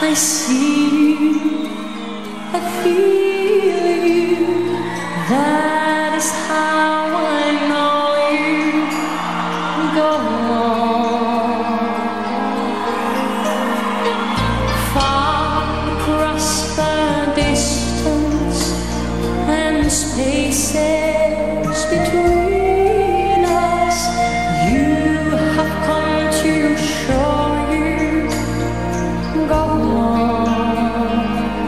I see you, I feel you, that is how I know you. Go on, far across the distance and spaces between us, you have come to show you. Go on,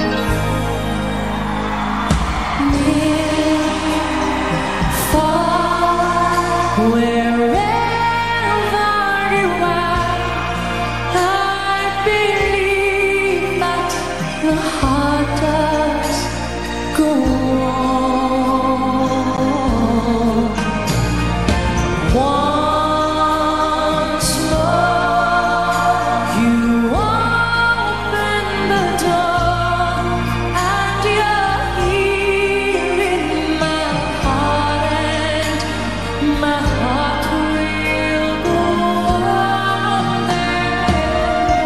near, far, wherever you are, I believe that the heart does go on. Once more, you open the door, and you're here in my heart, and my heart will go on there.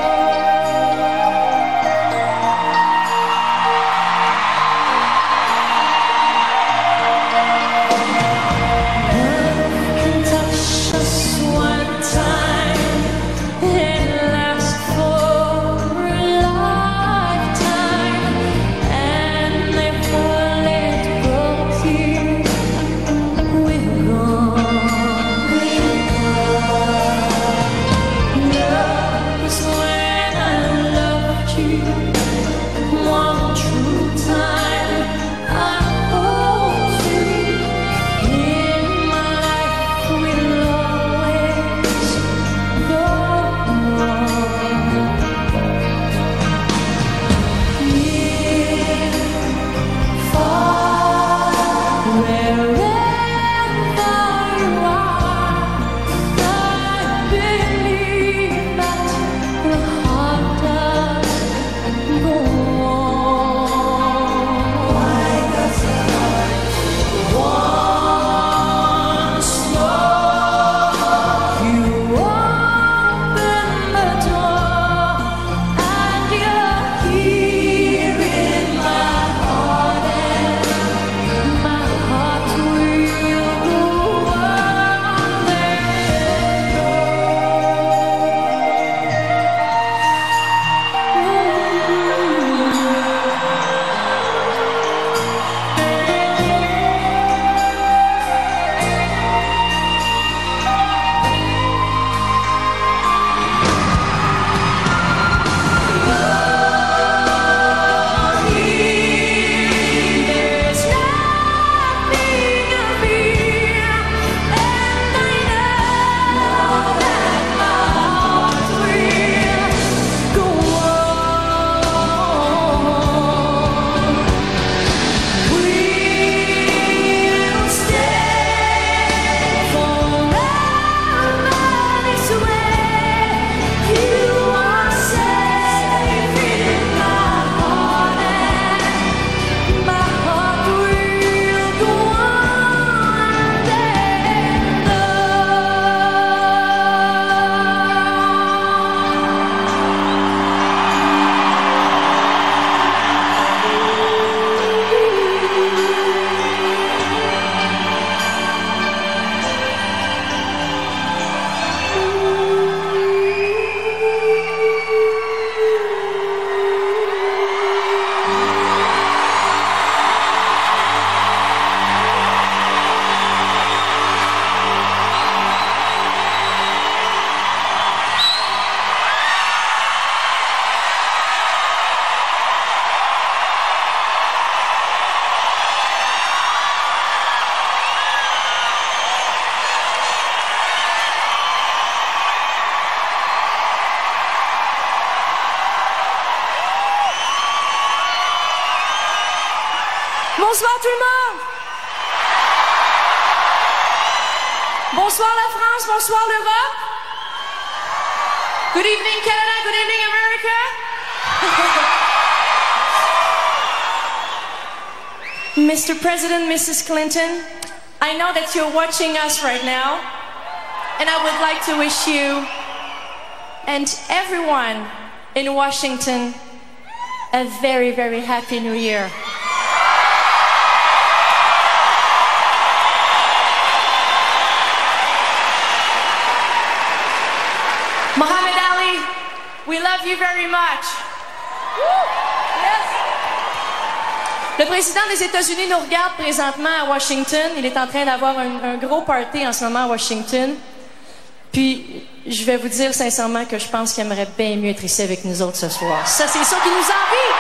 Love can touch us one time and last for a lifetime, and if I let go here, we're gone. Love is when I loved you one true time. I hold you in my life, will always go on. Near, far, wherever you are, I believe that the heart does go on. Why does it hurt? Once more, you open the door, and you're here in my heart, and my heart will go on There's nothing of fear, and I know that my heart will go on. We'll stay forever this way. You are safe in my heart, and my heart will go on and Bonsoir tout le monde. Bonsoir la France, bonsoir l'Europe. Good evening Canada, good evening America. Mr. President, Mrs. Clinton, I know that you're watching us right now, and I would like to wish you and everyone in Washington, a very, very happy new year. Muhammad Ali, we love you very much. Yes. Le président des États-Unis nous regarde présentement à Washington. Il est en train d'avoir un gros party en ce moment à Washington. Puis, je vais vous dire sincèrement que je pense qu'il aimerait bien mieux être ici avec nous autres ce soir. Ça, c'est ça qui nous envie.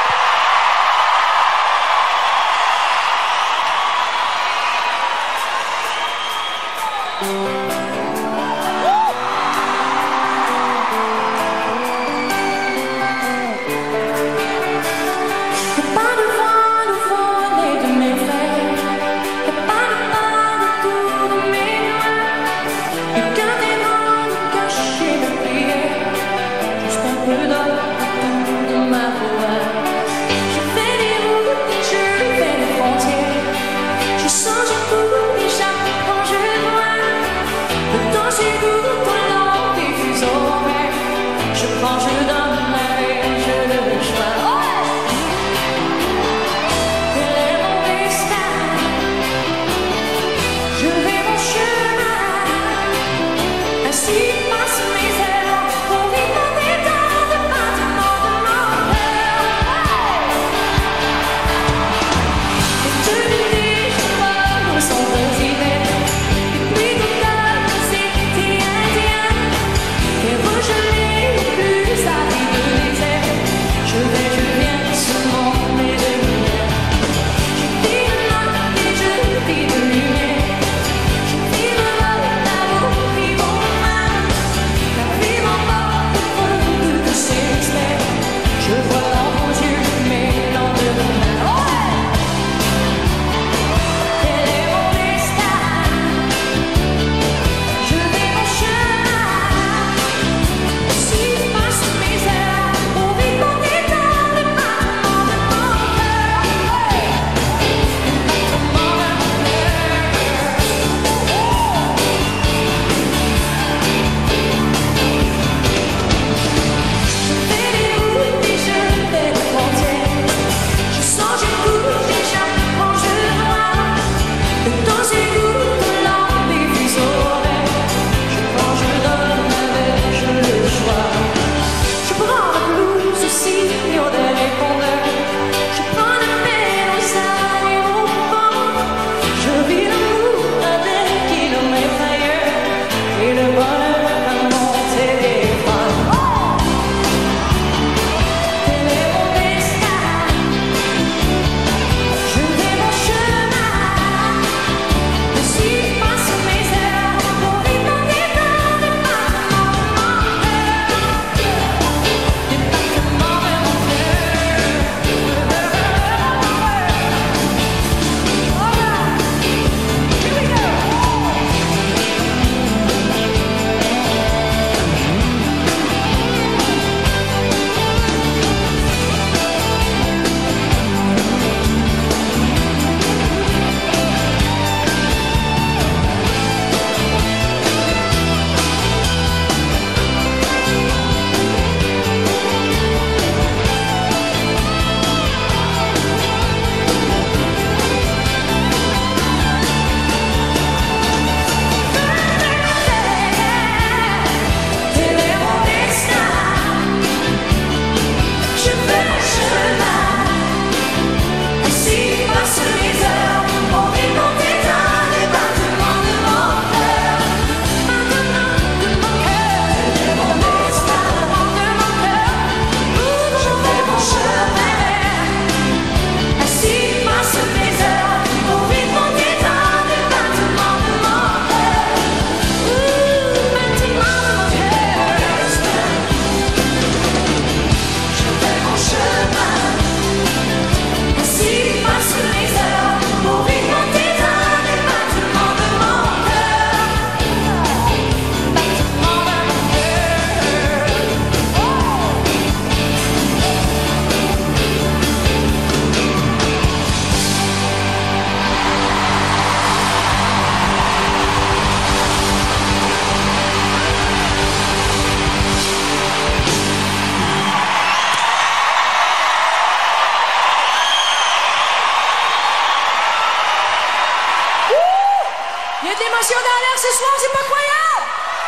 Il y a de l'émotion dans l'air ce soir, c'est pas croyable!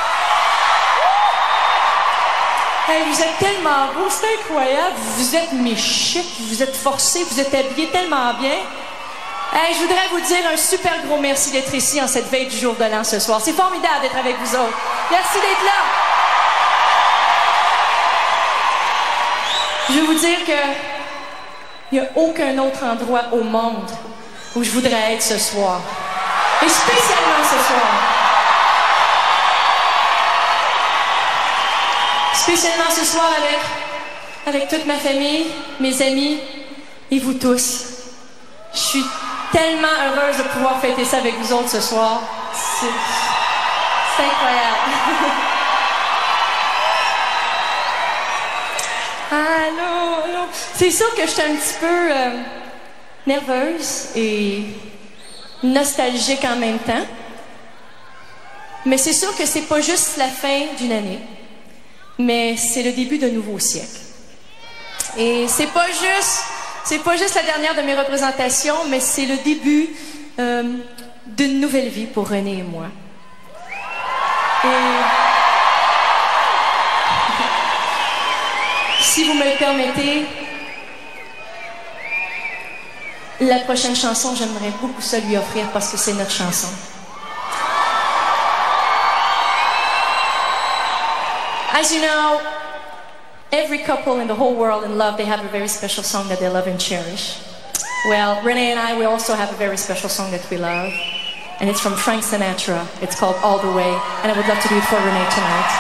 Hey, vous êtes tellement beaux, c'est incroyable. Vous êtes mes chics, vous êtes forcés, vous êtes habillés tellement bien. Hey, je voudrais vous dire un super gros merci d'être ici en cette veille du jour de l'an ce soir. C'est formidable d'être avec vous autres. Merci d'être là. Je veux vous dire que il n'y a aucun autre endroit au monde où je voudrais être ce soir. Et spécialement ce soir. Spécialement ce soir avec toute ma famille, mes amis et vous tous. Je suis tellement heureuse de pouvoir fêter ça avec vous autres ce soir. C'est incroyable. Allô. C'est sûr que je suis un petit peu nerveuse et nostalgique en même temps. Mais c'est sûr que c'est pas juste la fin d'une année, mais c'est le début d'un nouveau siècle. Et c'est pas juste la dernière de mes représentations, mais c'est le début d'une nouvelle vie pour René et moi. Et si vous me le permettez, la prochaine chanson, j'aimerais beaucoup ça lui offrir parce que c'est notre chanson. As you know, every couple in the whole world in love, they have a very special song that they love and cherish. Well, Renee and I, we also have a very special song that we love. And it's from Frank Sinatra. It's called All the Way. And I would love to do it for Renee tonight.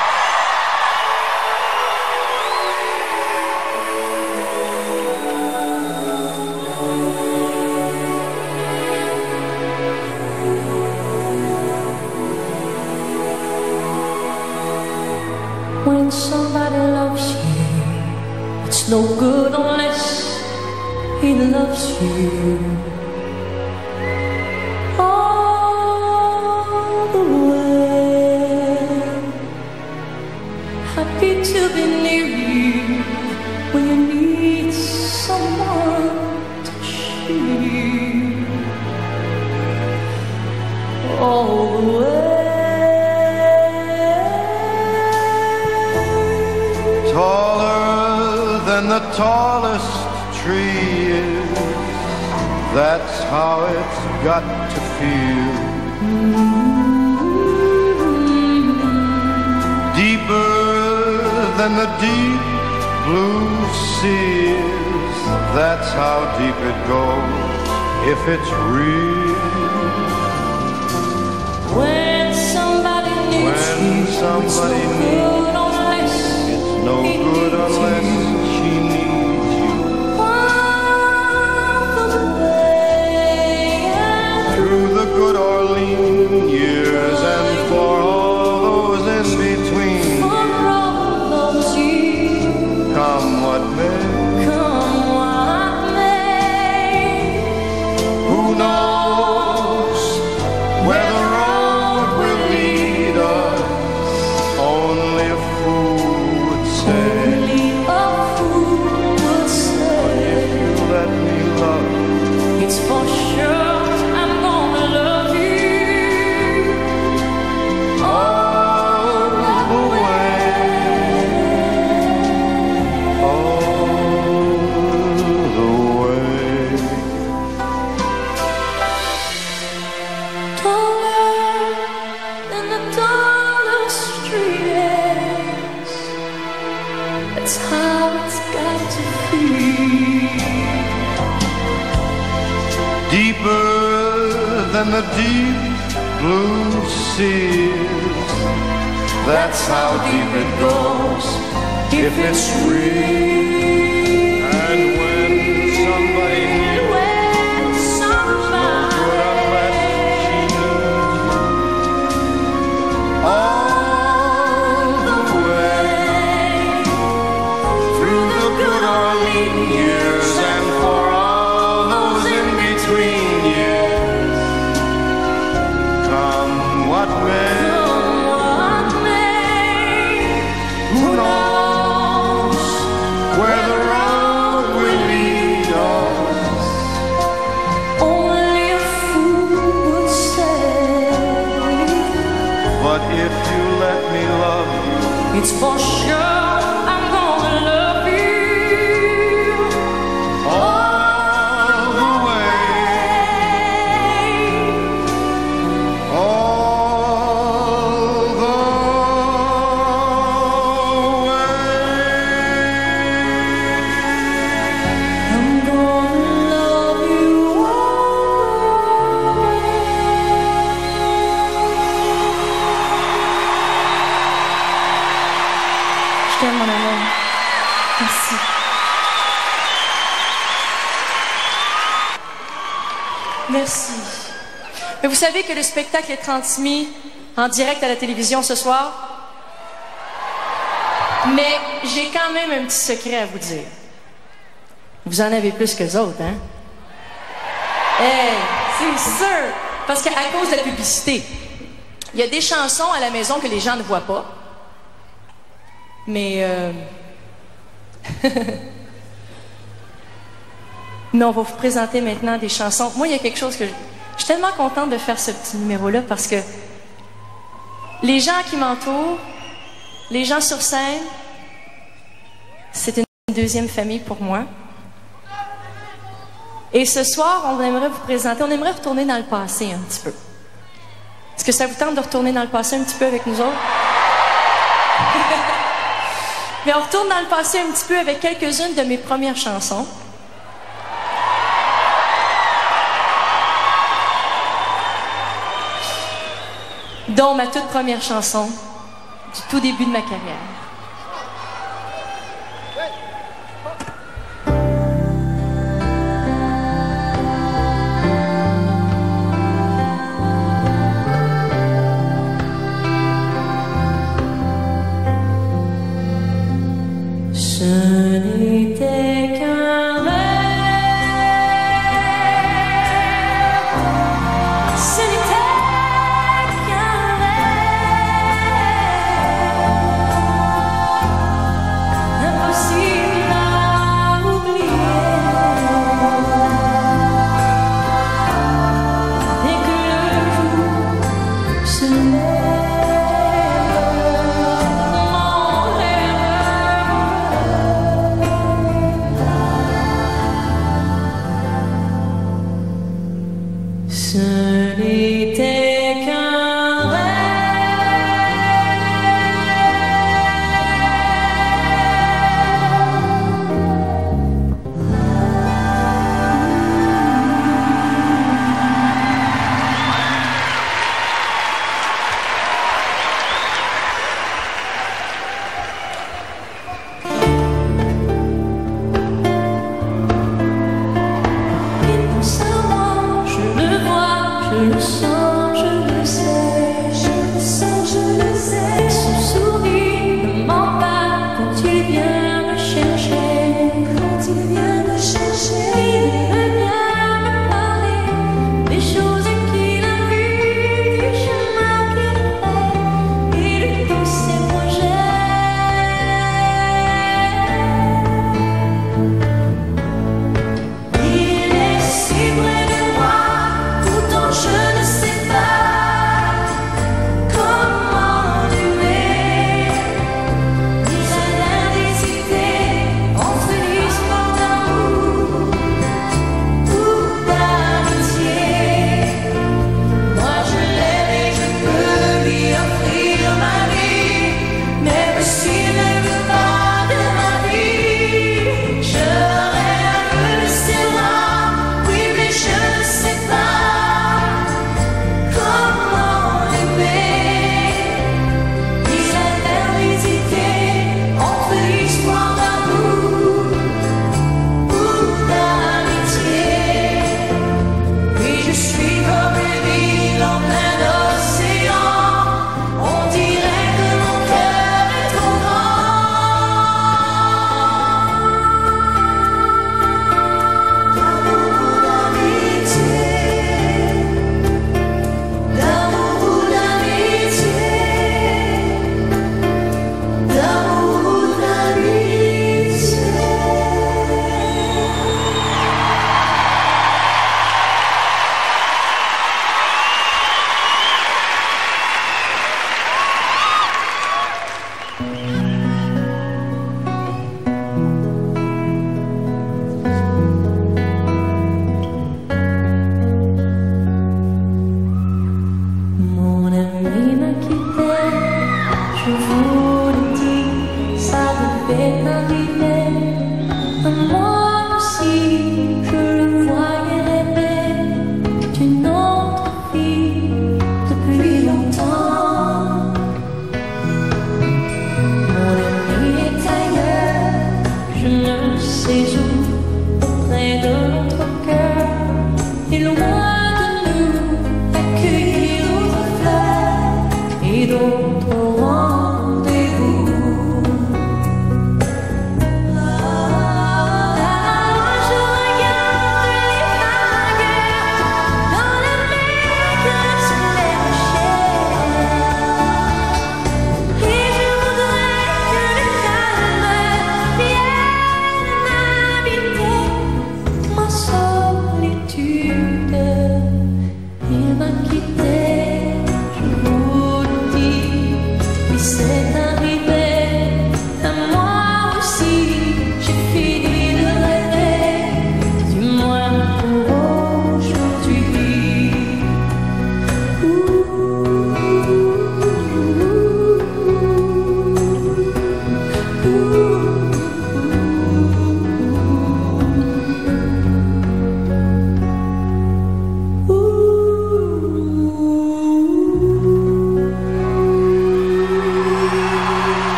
When somebody loves you, it's no good unless he loves you. All the way, happy to be near you when you need someone to cheer. All the way. Taller than the tallest tree is, that's how it's got to feel. Deeper than the deep blue sea is, that's how deep it goes, if it's real. When somebody needs you, it's no good unless she needs you. Through the good or lean years and for all those in between. Come what may. Who knows where the road will lead us? Only a fool would say. If you let me love, it's for sure I'm gonna love you all the way, all the way. taller than the tallest tree is. That's how it's got to feel. Deeper than the deep blue seas, that's how deep it goes, if it's real. And when somebody needs When good somebody unless she needs you. All the way, through the good or lean years and for all those in between years. Come what may. Who knows Mais vous savez que le spectacle est transmis en direct à la télévision ce soir? Mais j'ai quand même un petit secret à vous dire. Vous en avez plus que les autres, hein? Hey, c'est sûr! Parce qu'à cause de la publicité, il y a des chansons à la maison que les gens ne voient pas. Mais mais on va vous présenter maintenant des chansons. Moi, il y a quelque chose que... Je suis tellement contente de faire ce petit numéro-là parce que les gens qui m'entourent, les gens sur scène, c'est une deuxième famille pour moi. Et ce soir, on aimerait vous présenter, on aimerait retourner dans le passé un petit peu. Est-ce que ça vous tente de retourner dans le passé un petit peu avec nous autres? Mais on retourne dans le passé un petit peu avec quelques-unes de mes premières chansons. Dont ma toute première chanson du tout début de ma carrière. Ce n'était qu'un rêve, ce n'était qu'un rêve, impossible à oublier. Dès que le jour se lève, mon rêve. Ce n'était qu'un rêve. Il pense à moi, je le vois, je le sens, je le sais, je le sens, je le sais. Et son sourire ne ment pas quand il vient me chercher, quand il vient me chercher. Il veut bien me parler des choses qu'il a vues, du chemin qu'il fait et de tous ses projets. Il est si près de moi, pourtant je ne sais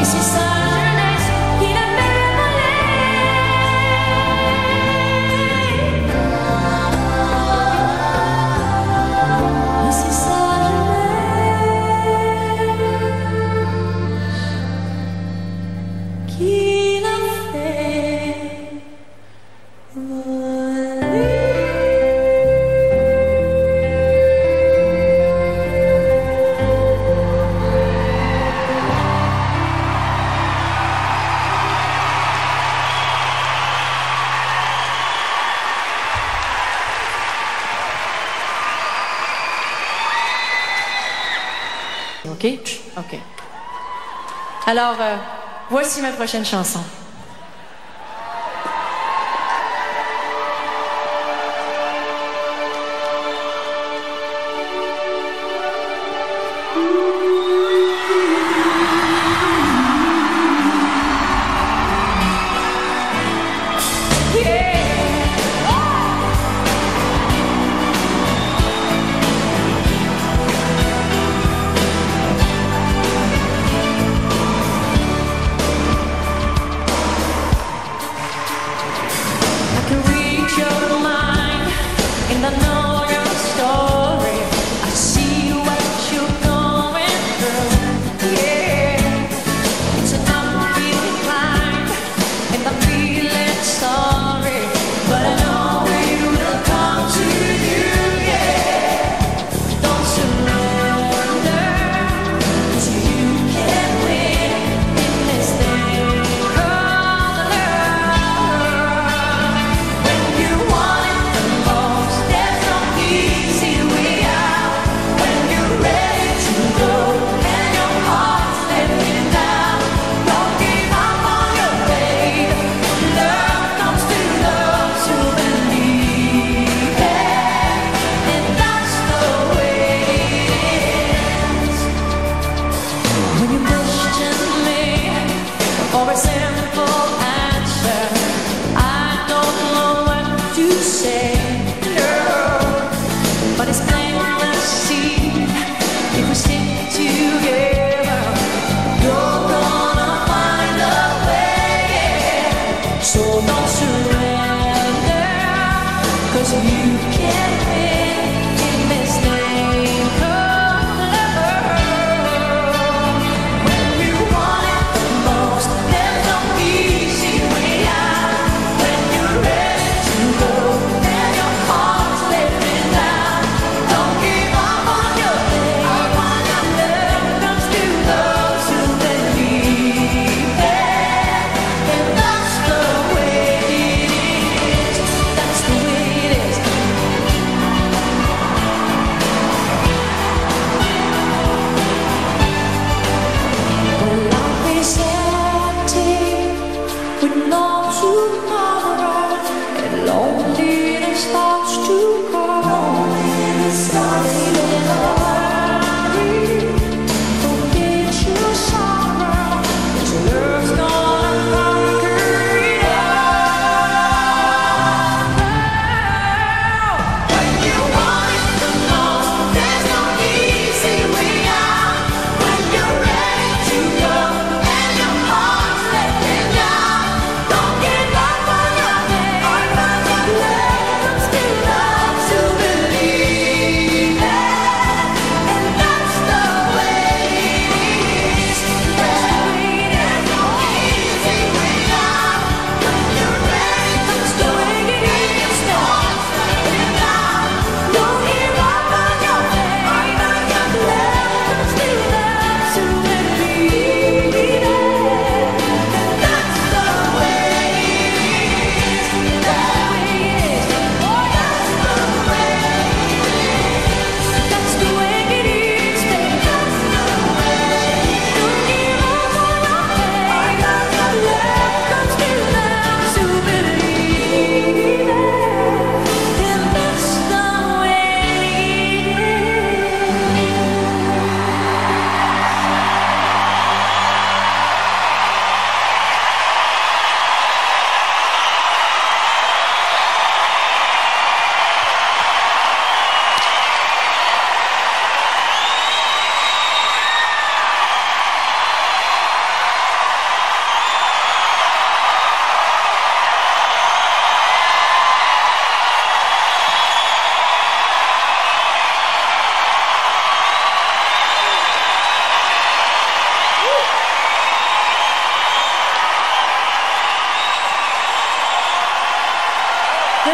c'est sa jeunesse qui l'a fait voler. Et c'est sa jeunesse qui l'a fait voler. OK? OK. Alors, voici ma prochaine chanson.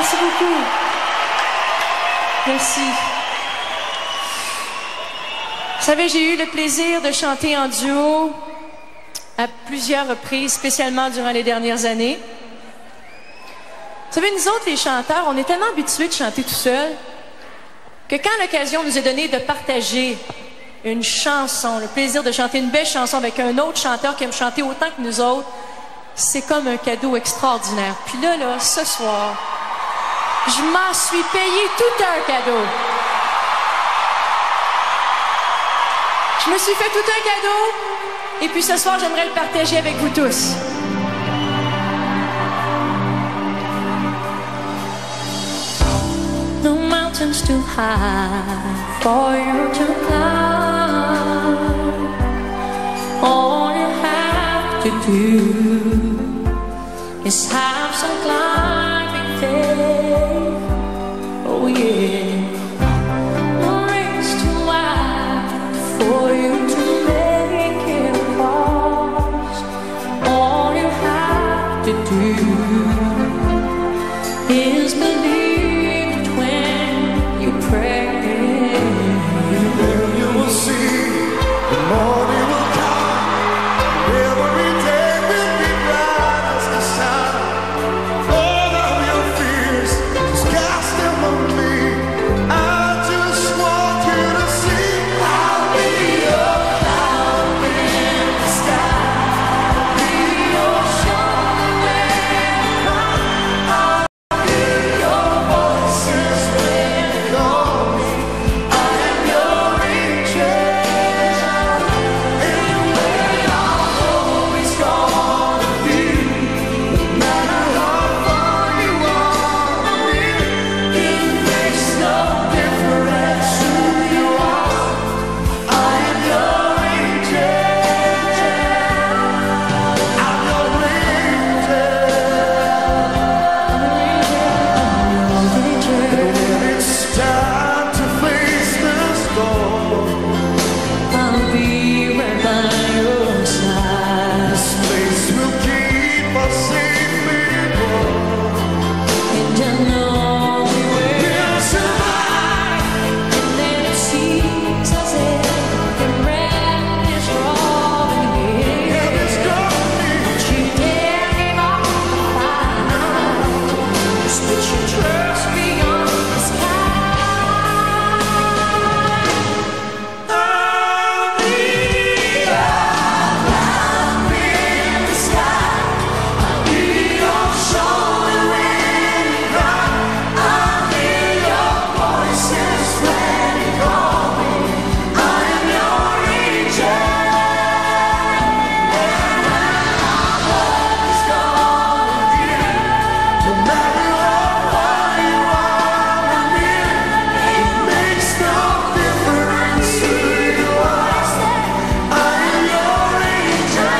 Merci beaucoup. Merci. Vous savez, j'ai eu le plaisir de chanter en duo à plusieurs reprises, spécialement durant les dernières années. Vous savez, nous autres, les chanteurs, on est tellement habitués de chanter tout seul que quand l'occasion nous est donnée de partager une chanson, le plaisir de chanter une belle chanson avec un autre chanteur qui aime chanter autant que nous autres, c'est comme un cadeau extraordinaire. Puis là, ce soir, je m'en suis payé tout un cadeau. Je me suis fait tout un cadeau, et puis ce soir, j'aimerais le partager avec vous tous. No mountains too high for you to climb. All you have to do is have some climbing faith. Oh yeah. No rings too wide for you to make it across. All you have to do is believe when you pray. Then you will see the morning will come. Every day will be bright as the sun. All of your fears, just cast them on me. I just want you to see I'll be your cloud in the sky. I'll be your shoulder when you cry. I'll be your voices when you call me. I am your angel, and where I'm always gonna be. No matter how far you are from me, it makes no difference who you are. I am your angel. I'm your angel. When it's time to face the storm, I'll be right by your side. this place will keep us safe and warm. And I know we will We'll survive. And then it seems as if the rain is rolling And it's in. gonna be But you dare give up the fight. Just put your trust beyond the sky. I'll be up in the sky. I'll be your shoulder when you cry. I'll hear your voices when you call me. I am your angel, and I'm always gonna be. No matter how far you are from me, it makes no difference who you are. I am your angel.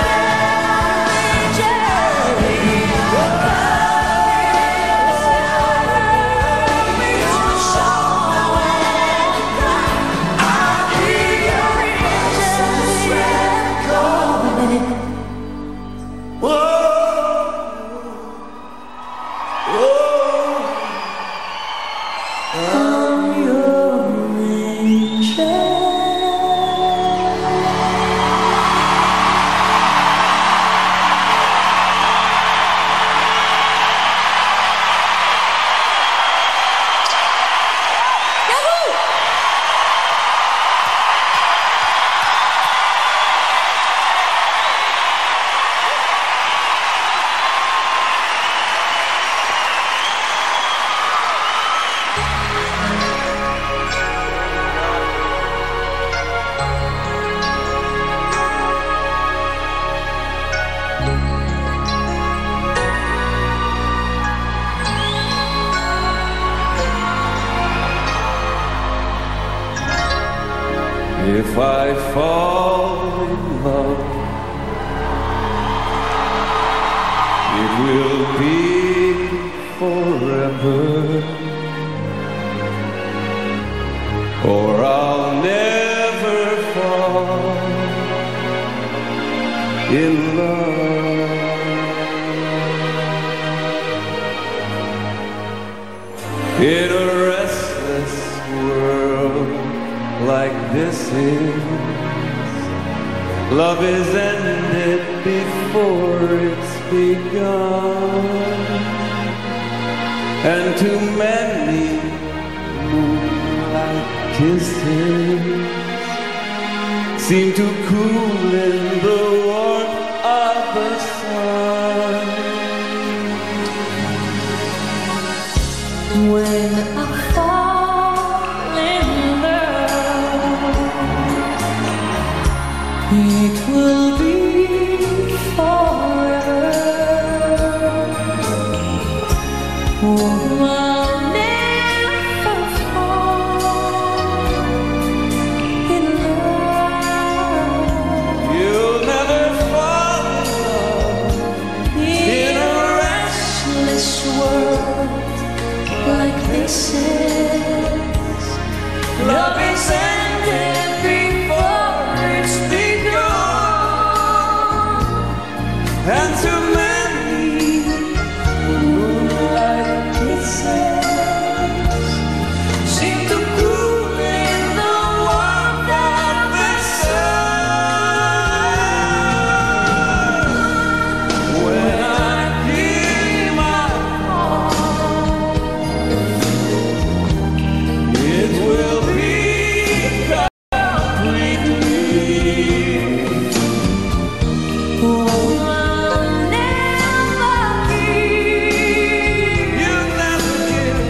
If I fall in love, it will be forever, or I'll never fall in love. In a restless world like this is, love is ended before it's begun, and too many moonlight kisses seem to cool in the warmth of the sun. When I fall in love, it will be forever. Oh, I'll never fall in love. You'll never fall in love In a restless world like this is, love is ended before it's begun, and too many moonlight kisses seem to cool in the warmth of the sun. when I give my Oh, it will be completely. I'll never give You never give,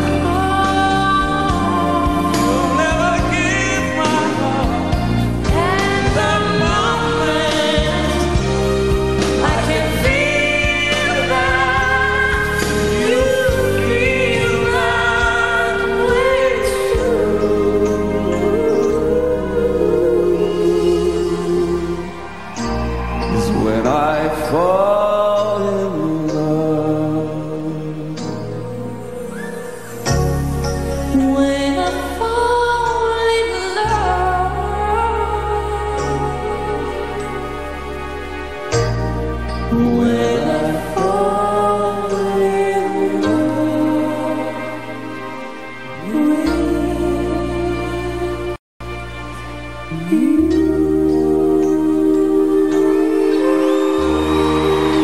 up. never give my heart. At the moment, I can feel that you feel that way too. Is when I fall in love. When I fall in love, when I fall in love with you.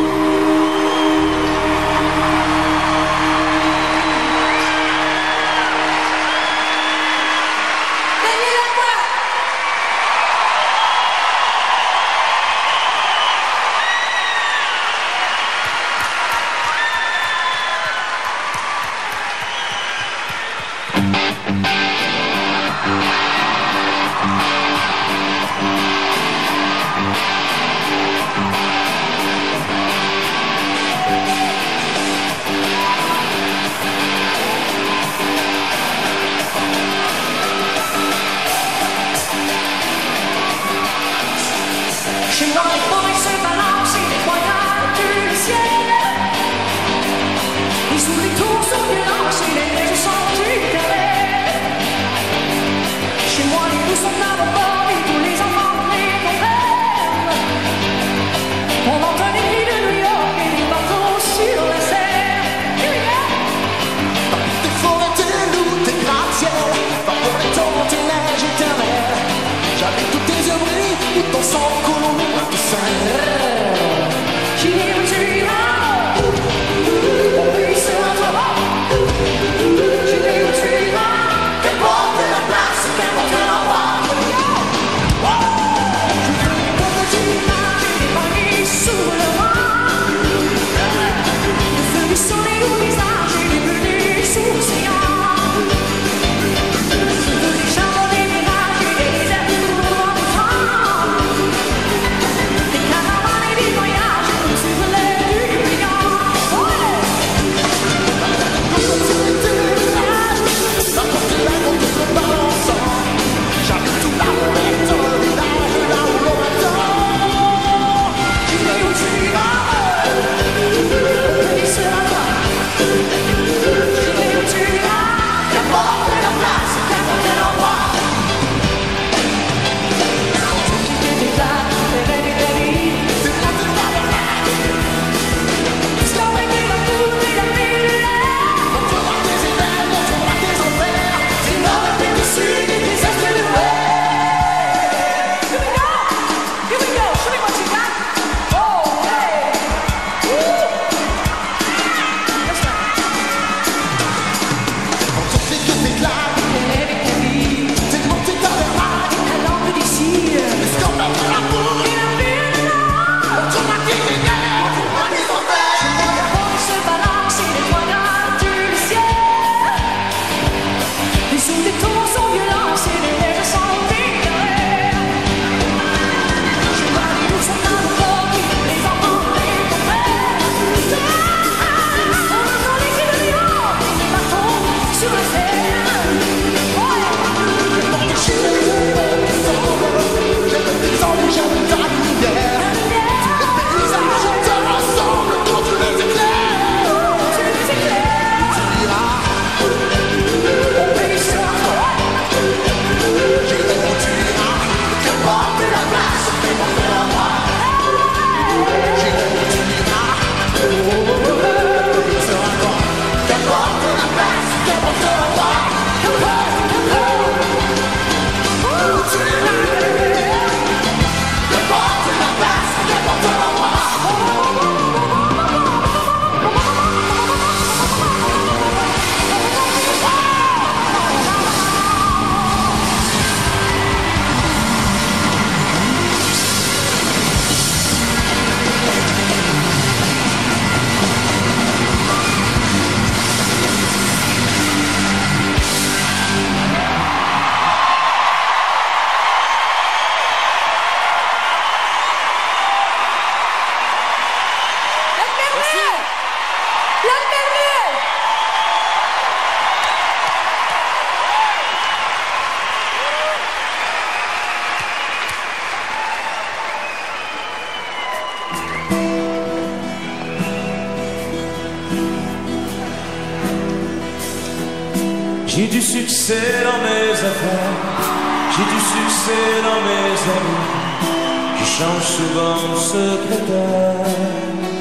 J'ai du succès dans mes affaires, j'ai du succès dans mes amis, je change souvent de secrétaire.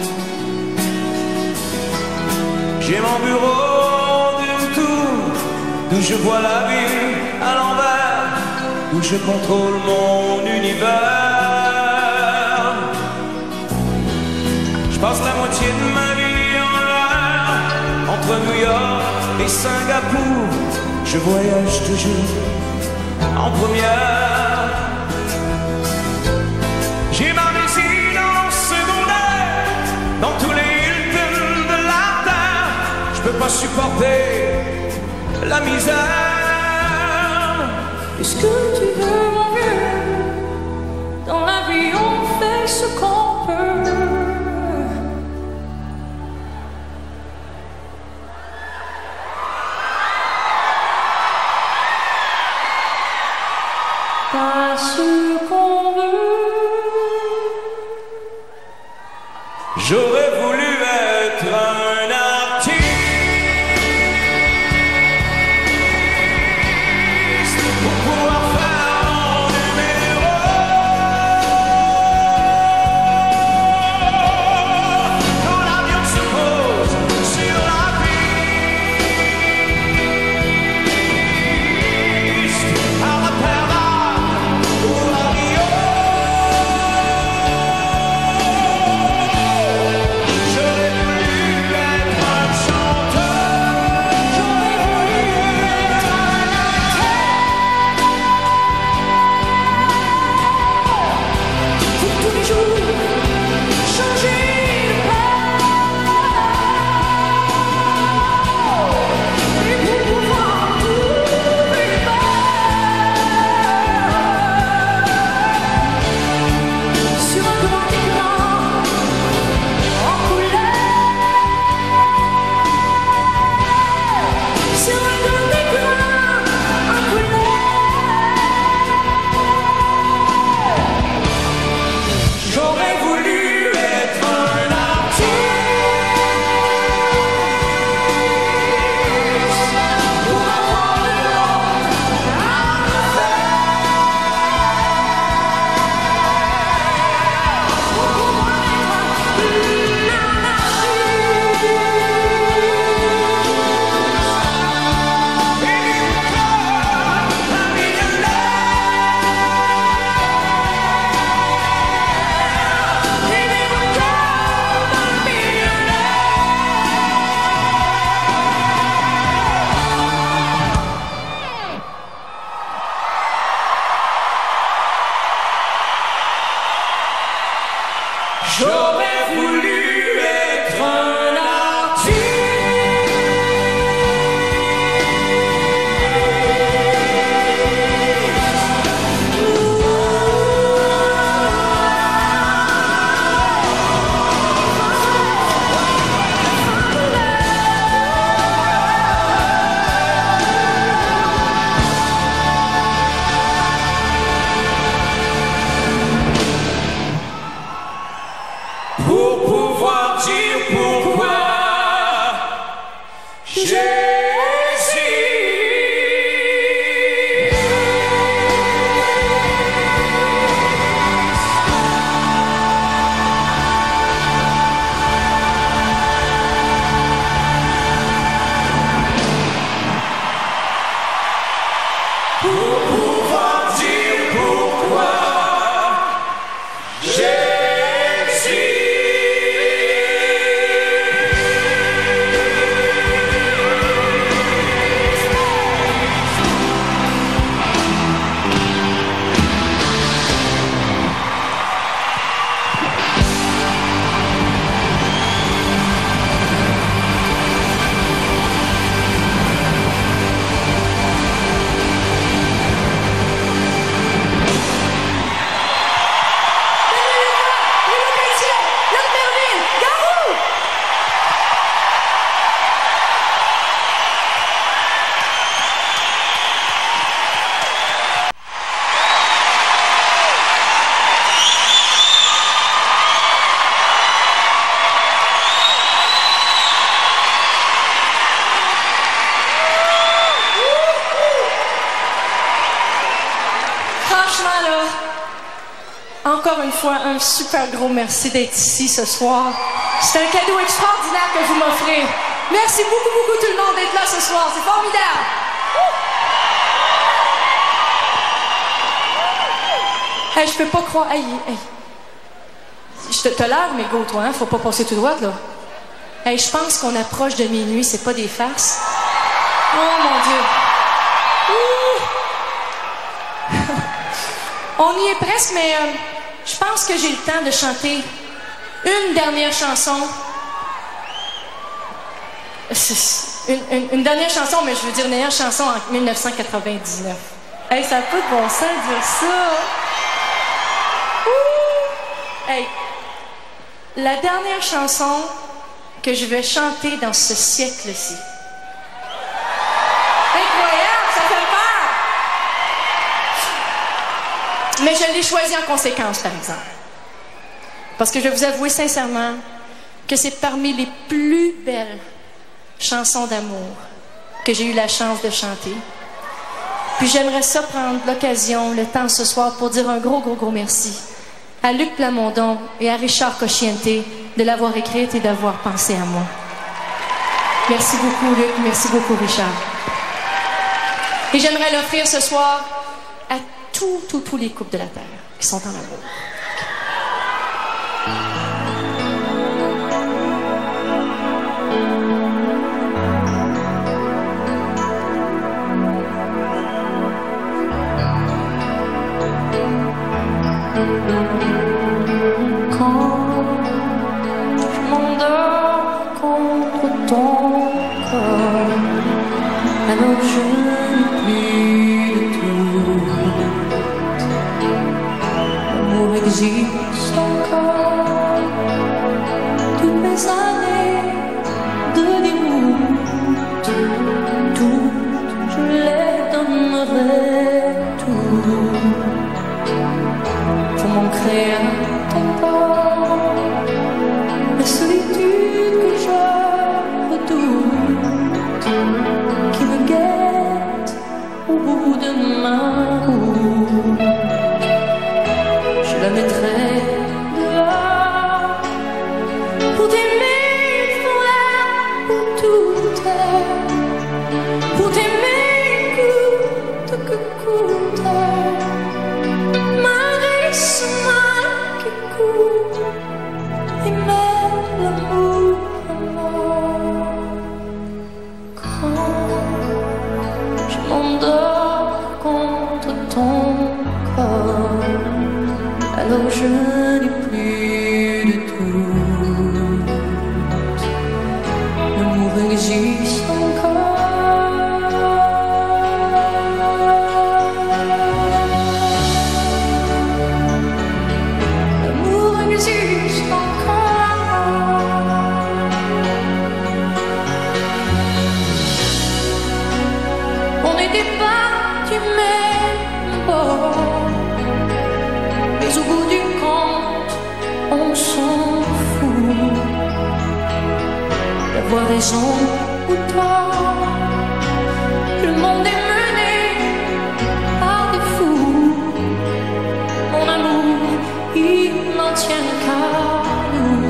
J'ai mon bureau d'une tour, d'où je vois la ville à l'envers, où je contrôle mon univers. Je passe la moitié de ma vie en l'air, entre New York et Singapour, je voyage toujours en première. J'ai ma résidence secondaire dans tous les Hilton de la terre. Je peux pas supporter la misère. Est-ce que tu veux mourir? Dans la vie on fait ce qu'on peut. Pas ce qu'on veut. J'aurais voulu être un artiste pour pouvoir faire mon numéro. Quand l'avion se pose sur la piste, à Rotterdam ou à Rio, j'aurais voulu être un chanteur. J'aurais voulu être un Pour tous les jours, changer de pas. Et pour pouvoir trouver le bonheur sur un grand écran en couleur. Sur un grand écran en couleur. J'aurais voulu être un artiste pour apprendre le monde à me J'aurais voulu être un artiste pour pouvoir encore une fois, un super gros merci d'être ici ce soir. C'est un cadeau extraordinaire que vous m'offrez. Merci beaucoup, beaucoup tout le monde d'être là ce soir. C'est formidable. Hey, je peux pas croire. Hey. T'as l'air, mais go, toi, hein? Faut pas passer tout droit, là. Hey, je pense qu'on approche de minuit, c'est pas des farces. Oh mon Dieu. On y est presque, mais je pense que j'ai le temps de chanter une dernière chanson. Une dernière chanson, mais je veux dire une dernière chanson en 1999. Hey, ça n'a pas de bon sens de dire ça. Hey, la dernière chanson que je vais chanter dans ce siècle-ci. Incroyable, ça fait peur. Mais je l'ai choisi en conséquence, par exemple. Parce que je vais vous avouer sincèrement que c'est parmi les plus belles chansons d'amour que j'ai eu la chance de chanter. Puis j'aimerais ça prendre l'occasion, le temps ce soir, pour dire un gros merci à Luc Plamondon et à Richard Cocchiente de l'avoir écrite et d'avoir pensé à moi. Merci beaucoup, Luc. Merci beaucoup, Richard. Et j'aimerais l'offrir ce soir à tous les couples de la Terre qui sont en amour. Quand je m'endors contre ton corps, alors je n'ai plus de doute. L'amour existe encore. Toutes mes années de déroute, toutes je les donnerai toutes pour m'ancrer à ton port. La solitude que je redoute, qui me guette au bout de ma route, je la mettrai dehors pour t'aimer une fois pour tout est, pour t'aimer coûte que coûte. Malgré ce mal qui court, et même l'amour à mort. Quand je m'endors contre ton corps, alors je n'ai plus de doute. L'amour existe encore. L'amour existe encore. On n'était pas du même bord, mais au bout du compte, on s'en fout d'avoir raison ou tort. Le monde est mené par des fous. Mon amour, il n'en tient qu'à nous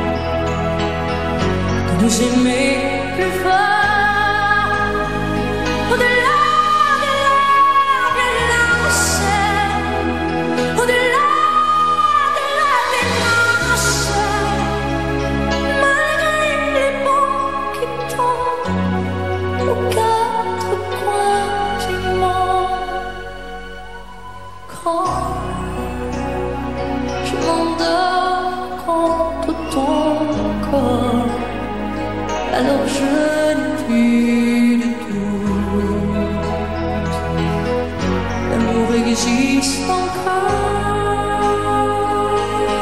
de nous aimer plus fort. Au-delà de la scène, au-delà de la démence, malgré les bombes qui tombent aux quatre coins du monde. Quand je m'endors contre ton corps, alors je n'ai plus de doute. L'amour existe encore.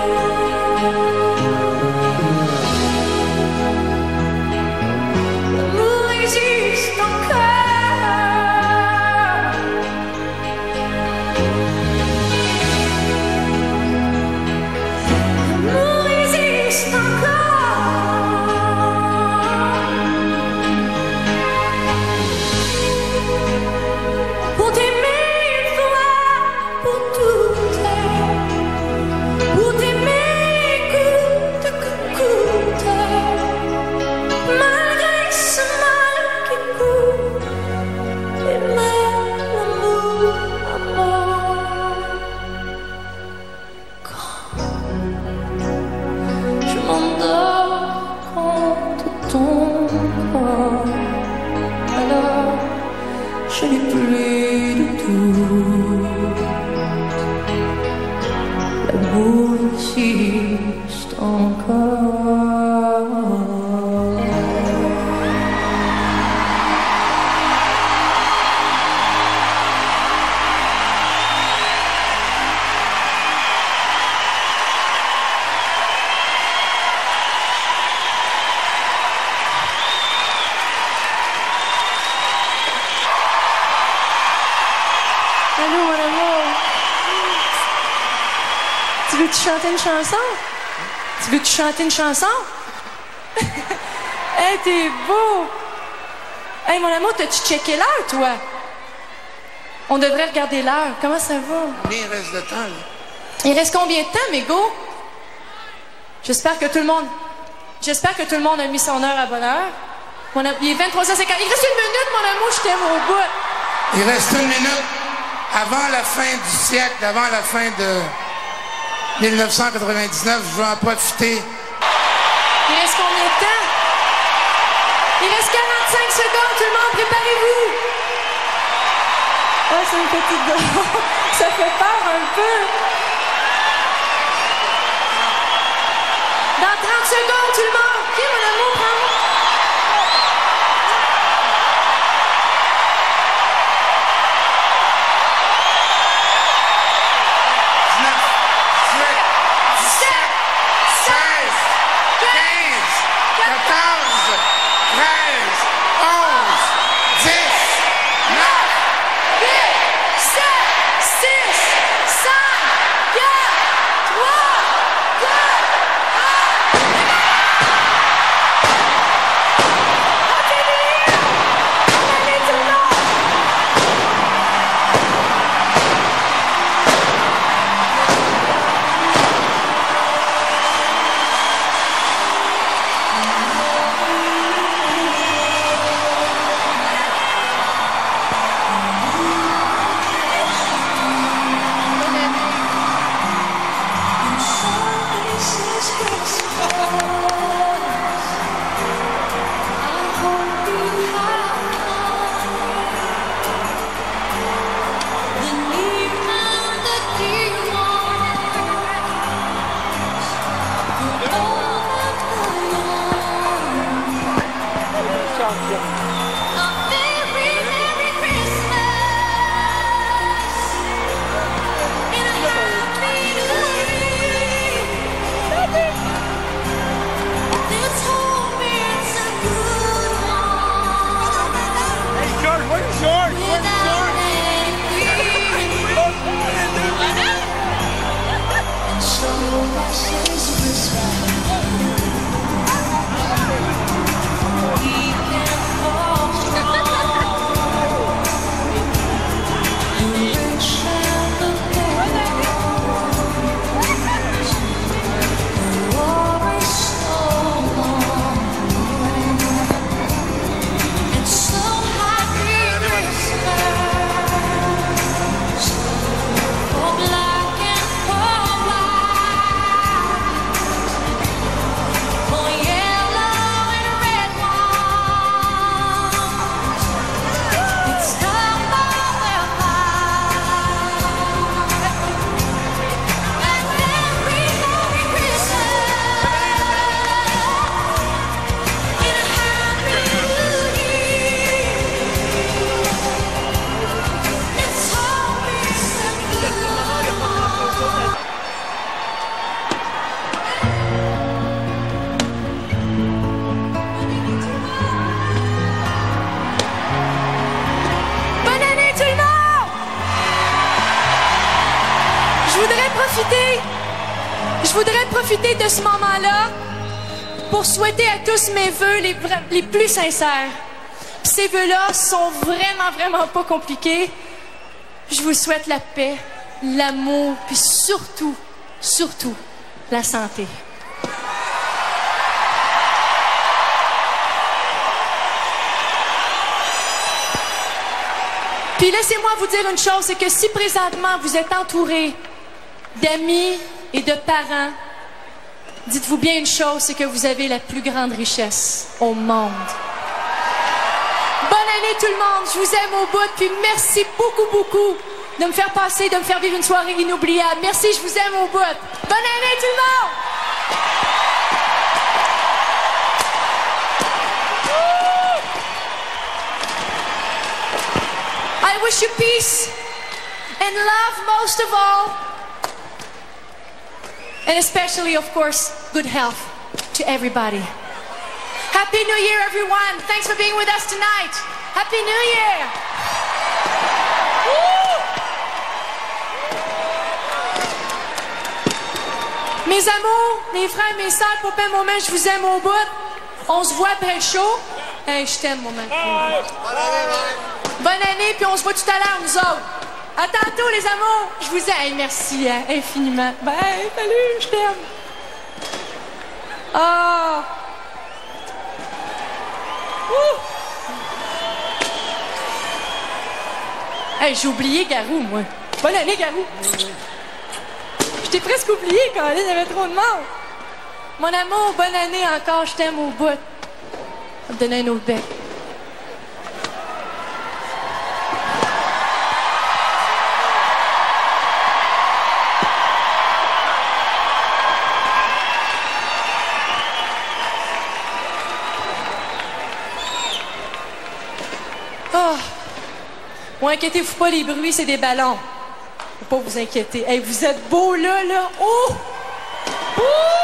L'amour existe encore. L'amour existe encore. Allô, mon amour. Tu veux-tu chanter une chanson? Tu veux-tu chanter une chanson? Hey, t'es beau! Hey, mon amour, t'as-tu checké l'heure, toi? On devrait regarder l'heure. Comment ça va? Combien il reste de temps, là? Il reste combien de temps, Mégo? J'espère que tout le monde a mis son heure à bonne heure. Il est 23h50. Il reste 1 minute, mon amour, je t'aime au bout. Il reste 1 minute avant la fin du siècle, avant la fin de 1999. Je veux en profiter. Il reste combien de temps? Il reste 45 secondes, tout le monde, préparez-vous! Oh, c'est une petite drôle. Ça fait peur un peu. Dans 30 secondes, tout le monde. OK, mon amour, prends. 'Je voudrais profiter de ce moment-là pour souhaiter à tous mes vœux les plus sincères. Ces vœux-là sont vraiment pas compliqués. Je vous souhaite la paix, l'amour, puis surtout, la santé. Puis laissez-moi vous dire une chose, c'est que si présentement vous êtes entouré d'amis et de parents, dites-vous bien une chose, c'est que vous avez la plus grande richesse au monde. Bonne année tout le monde, je vous aime au bout, puis merci beaucoup de me faire passer, de me faire vivre une soirée inoubliable. Merci, je vous aime au bout. Bonne année tout le monde! wish you peace and love most of all. And especially, of course, good health to everybody. Happy New Year, everyone. Thanks for being with us tonight. Happy New Year. Woo! Mes amours, mes frères, mes sœurs, papa et maman, je vous aime au bout. On se voit après le show. Hey, je t'aime, maman. Bonne année, puis on se voit tout à l'heure, nous autres. À tantôt, les amours. Je vous aime. Hey, merci, hein, infiniment. Bye, salut, je t'aime. Ah. Hey, j'ai oublié Garou, moi. Bonne année, Garou. Je t'ai presque oublié quand il y avait trop de monde. Mon amour, bonne année encore, je t'aime au bout. On va te donner un autre bec. Oh. Bon, inquiétez-vous pas, les bruits, c'est des ballons. Faut pas vous inquiéter. Hey, vous êtes beaux là, là. Oh! Ouh!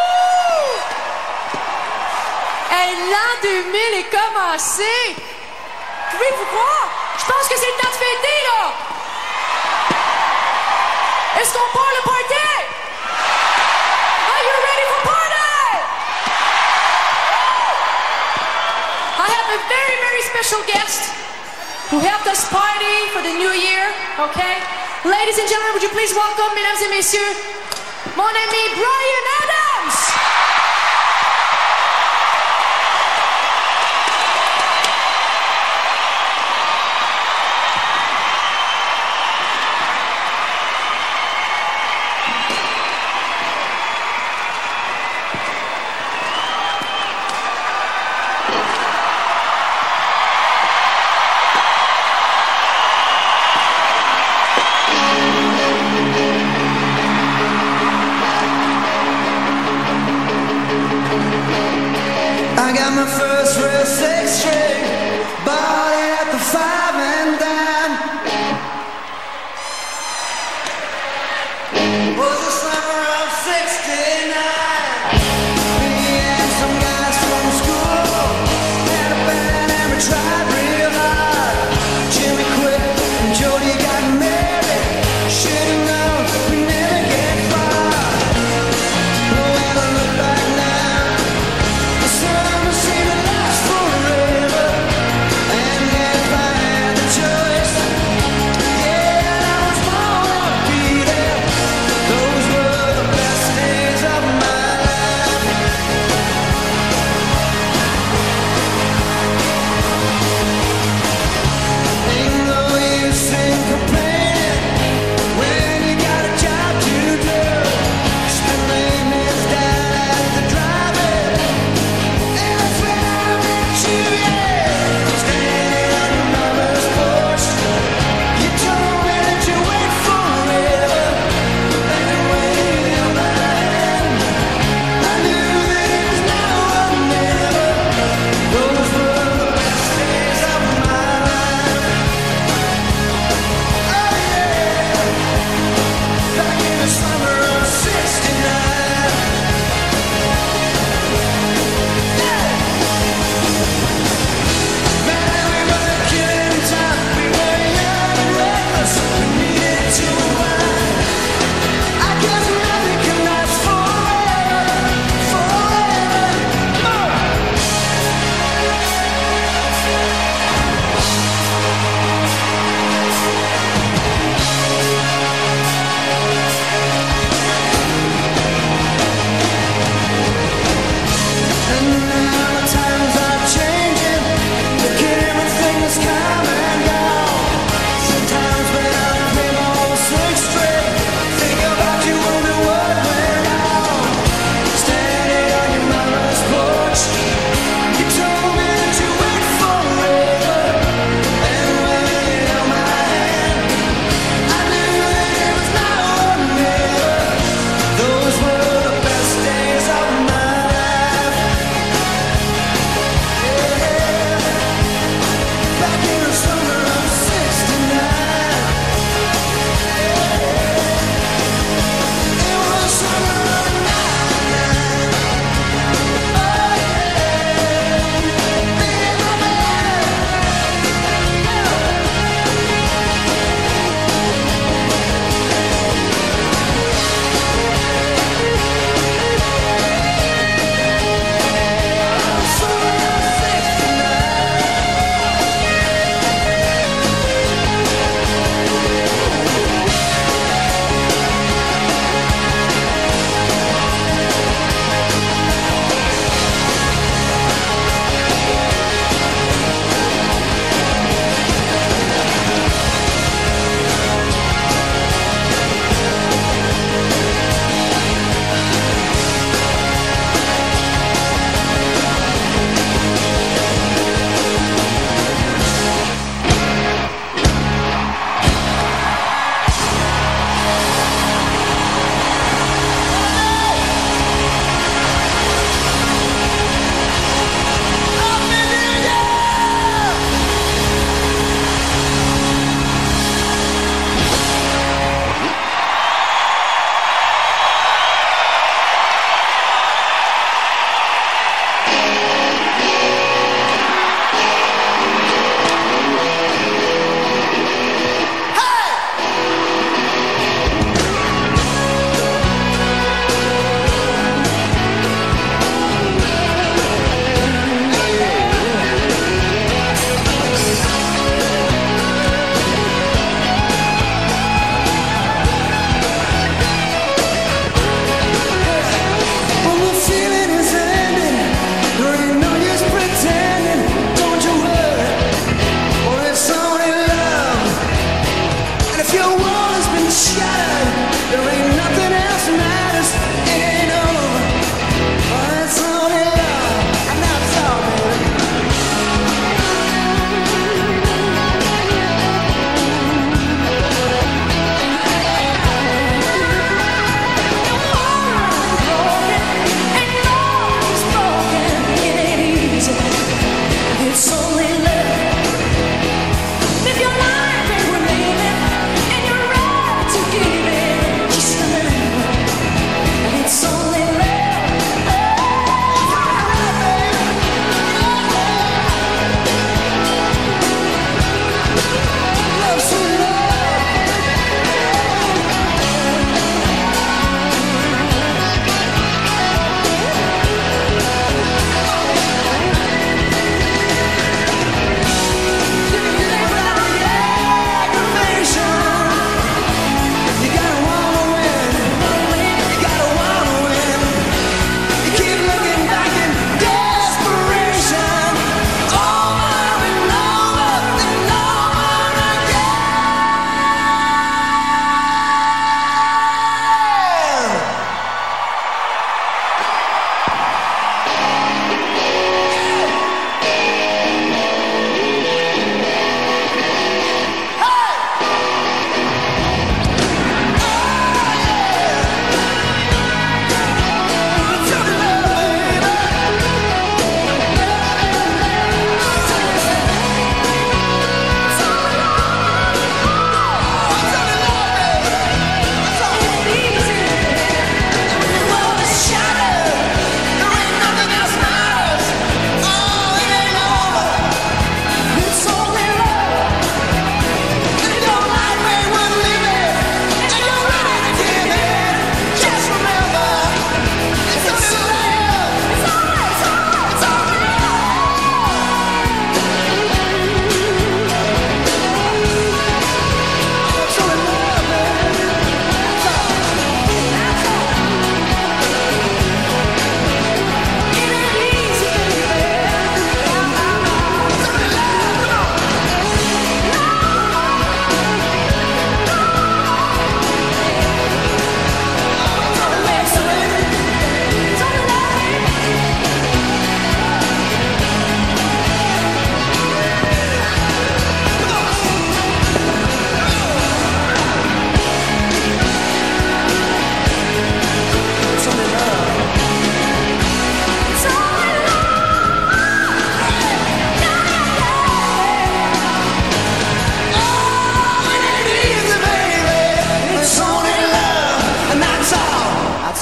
Hey, l'an 2000 est commencé. Pouvez-vous croire? Je pense que c'est le temps de fêter, là. Est-ce qu'on part le party? Are you ready for party? I have a very, very special guest who helped us party for the new year, okay? Ladies and gentlemen, would you please welcome, mesdames et messieurs, mon ami Bryan Adams! I got my first real six string, bought it at the 5 and dime. Was the summer of '69. Me and some guys from school had a band and we tried real hard. Jimmy quit and Jody got married. Should've known we never get far. Well, I look back now. The summer seemed to last forever, and get fine.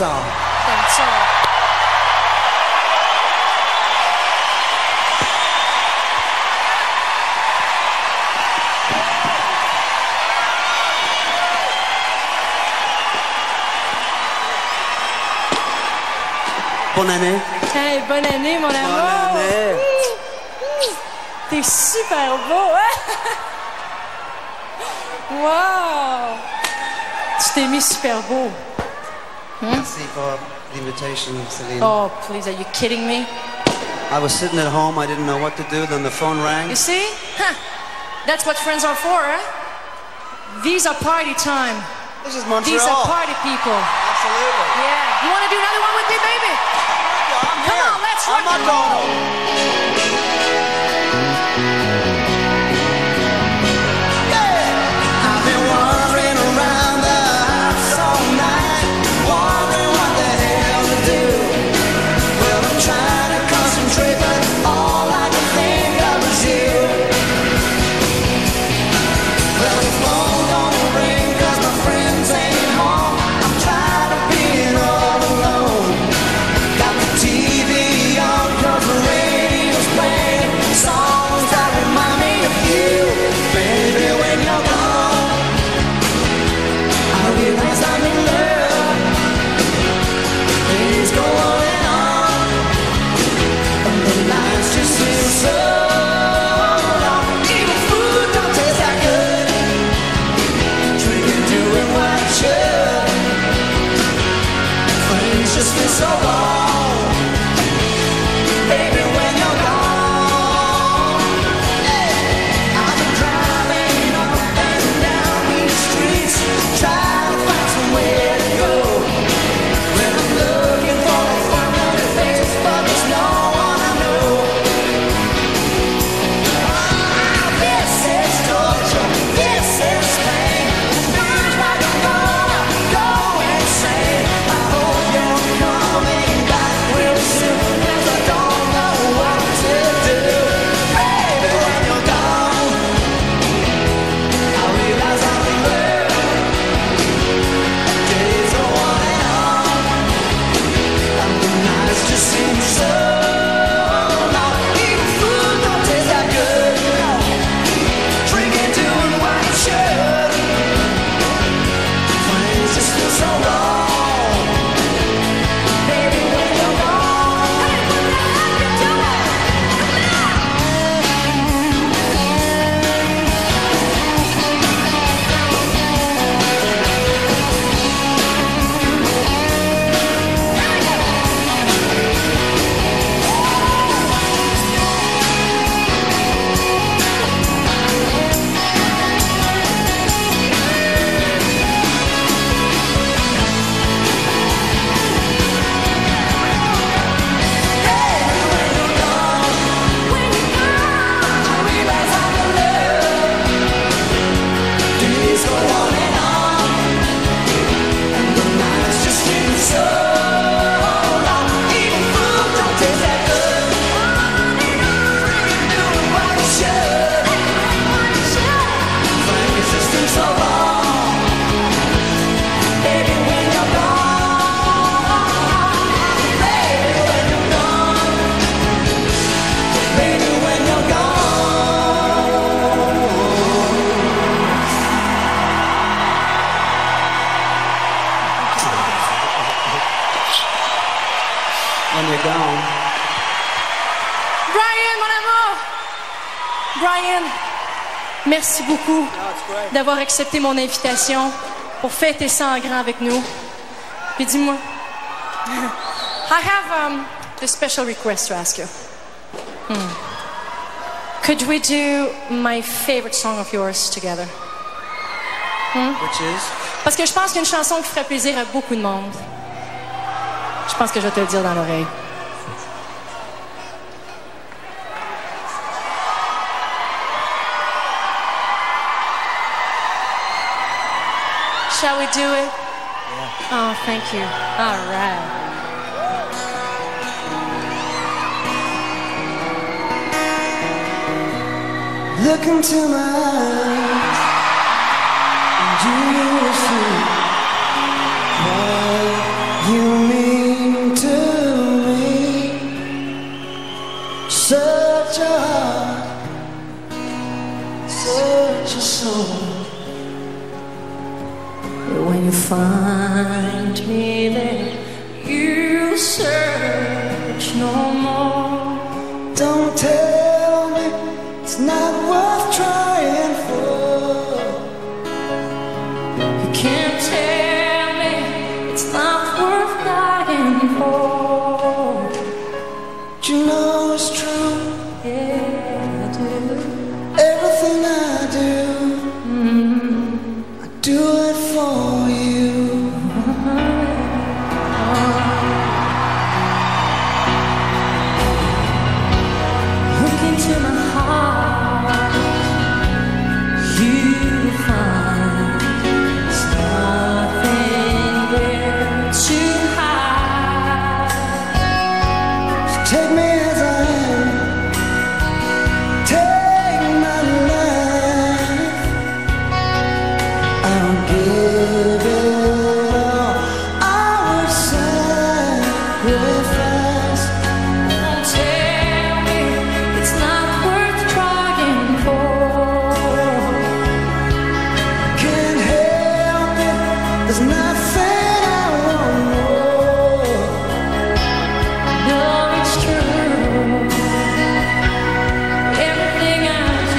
all. That's all. Bonne année. Hey, bonne année, mon amour! Bonne année. T'es super beau, hein? Wow! Tu t'es mis super beau. Merci for the invitation, Celine. Oh, please, are you kidding me? I was sitting at home, I didn't know what to do, then the phone rang. You see? Huh. That's what friends are for, huh? These are party time. This is Montreal. These are party people. Absolutely. Yeah. You want to do another one with me, baby? Come on, let's rock and roll. I've been wandering around the house all night, wondering what the hell to do. Well, I'm trying to concentrate, but all I can think of is you. Well, the phone don't ring 'cause my friends ain't home. I'm tired of being all alone. Got the TV on 'cause the radio's playing songs that remind me of you. Baby, when you're gone, I realize I'm in love. Days go on and on, and the lights just seem so long. Even food don't taste that good. Drinking, doing what I should. Friends just feel so wrong. Baby, when you're gone, I've been driving up and down these streets, trying to find somewhere to go. When I'm looking for a familiar face, but there's no one I know. This is torture, this is pain. Feels like I'm gonna go insane. I hope you're coming back real soon, 'cause I don't know what to do. Baby, when you're gone, I realize I'm in love. Days go on and on, and the nights just seem so long. Even food don't taste that good. Drinking, doing what I should. Friends just feel so wrong. Baby, when you're gone, hey, what the heck you doing? When you're gone. Brian, mon amour! Brian, merci beaucoup d'avoir accepté mon invitation pour fêter ça en grand avec nous. Puis dis-moi, I have a special request to ask you. Could we do my favorite song of yours together? Which is? Parce que je pense qu'il y a une chanson qui ferait plaisir à beaucoup de monde. Je pense que je vais te le dire dans l'oreille. Shall we do it? Yeah. Oh, thank you. All right. Look into my eyes, and you will see why you Search your heart, search your soul. When you find me there, you search no more. Don't tell me it's not worth trying for. You can't tell me it's not worth dying for. But you know it's true. Yeah, I do. Everything I do, I do it for you. Look into my heart, you find there's nothing there to hide. So take me as I am, take my life. I'll give it all, I would sacrifice. Don't tell me it's not worth trying for. Can't help it, there's nothing I want more. No, it's true. Everything I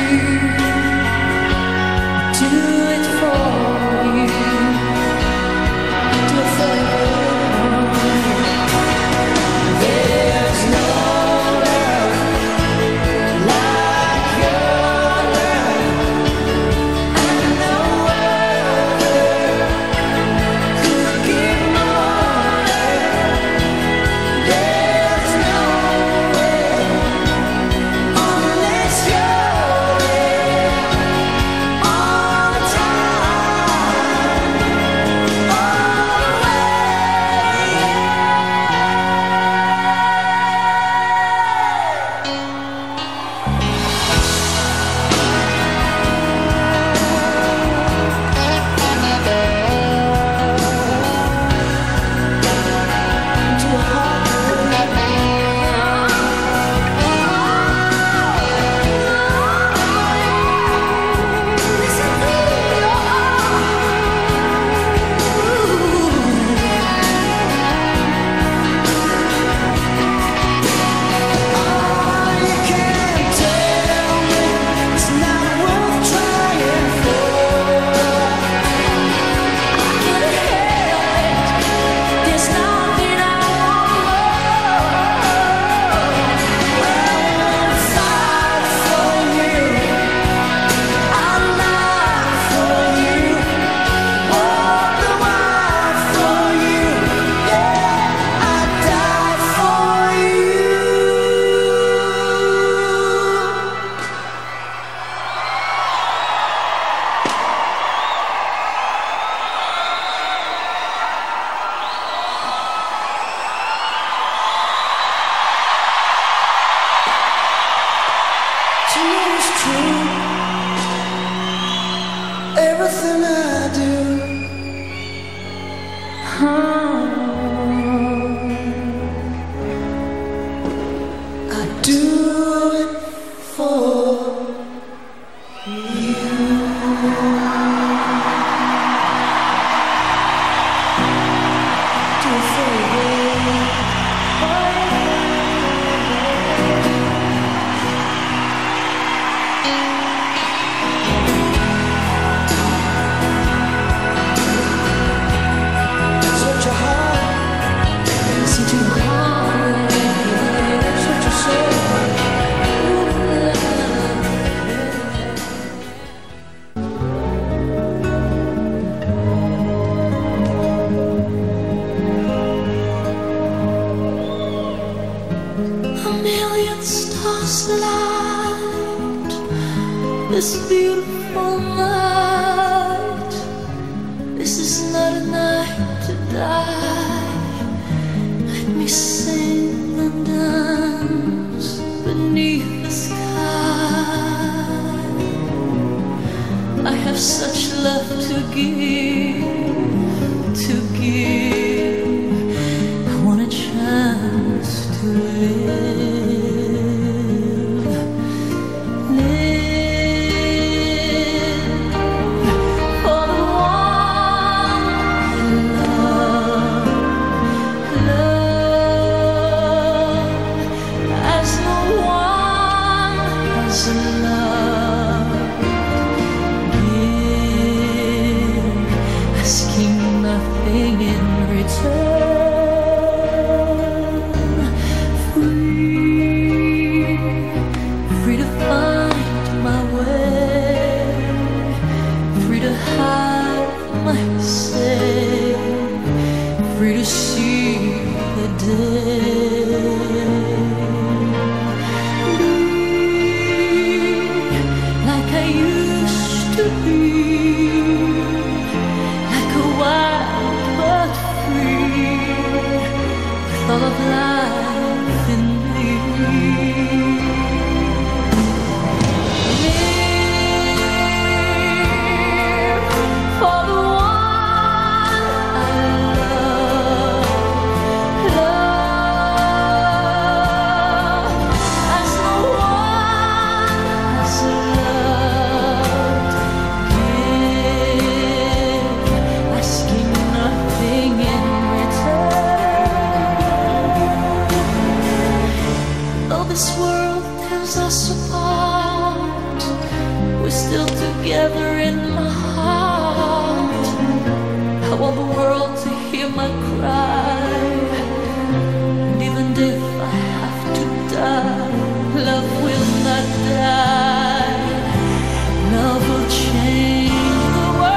do it for you. Do it for you. There's no love like your love, and no other could give more. There's no way unless you're there all the time, you can't tell me it's not worth trying for. There's nothing I Fight for you, I'll lie for you, walk the mile for you, yeah, I'd die for you. You know it's true. Everything I do, I do it for you. Do it for you. Search your heart, listen to my heart. search your soul. A million stars light this beautiful night. This is not a night to die. Let me sing and dance beneath the sky. I have such love to give. I want a chance to live. though this world tears us apart, we're still together in my heart. I want the world to hear my cry, and even if I have to die, love will not die. Love will change the world.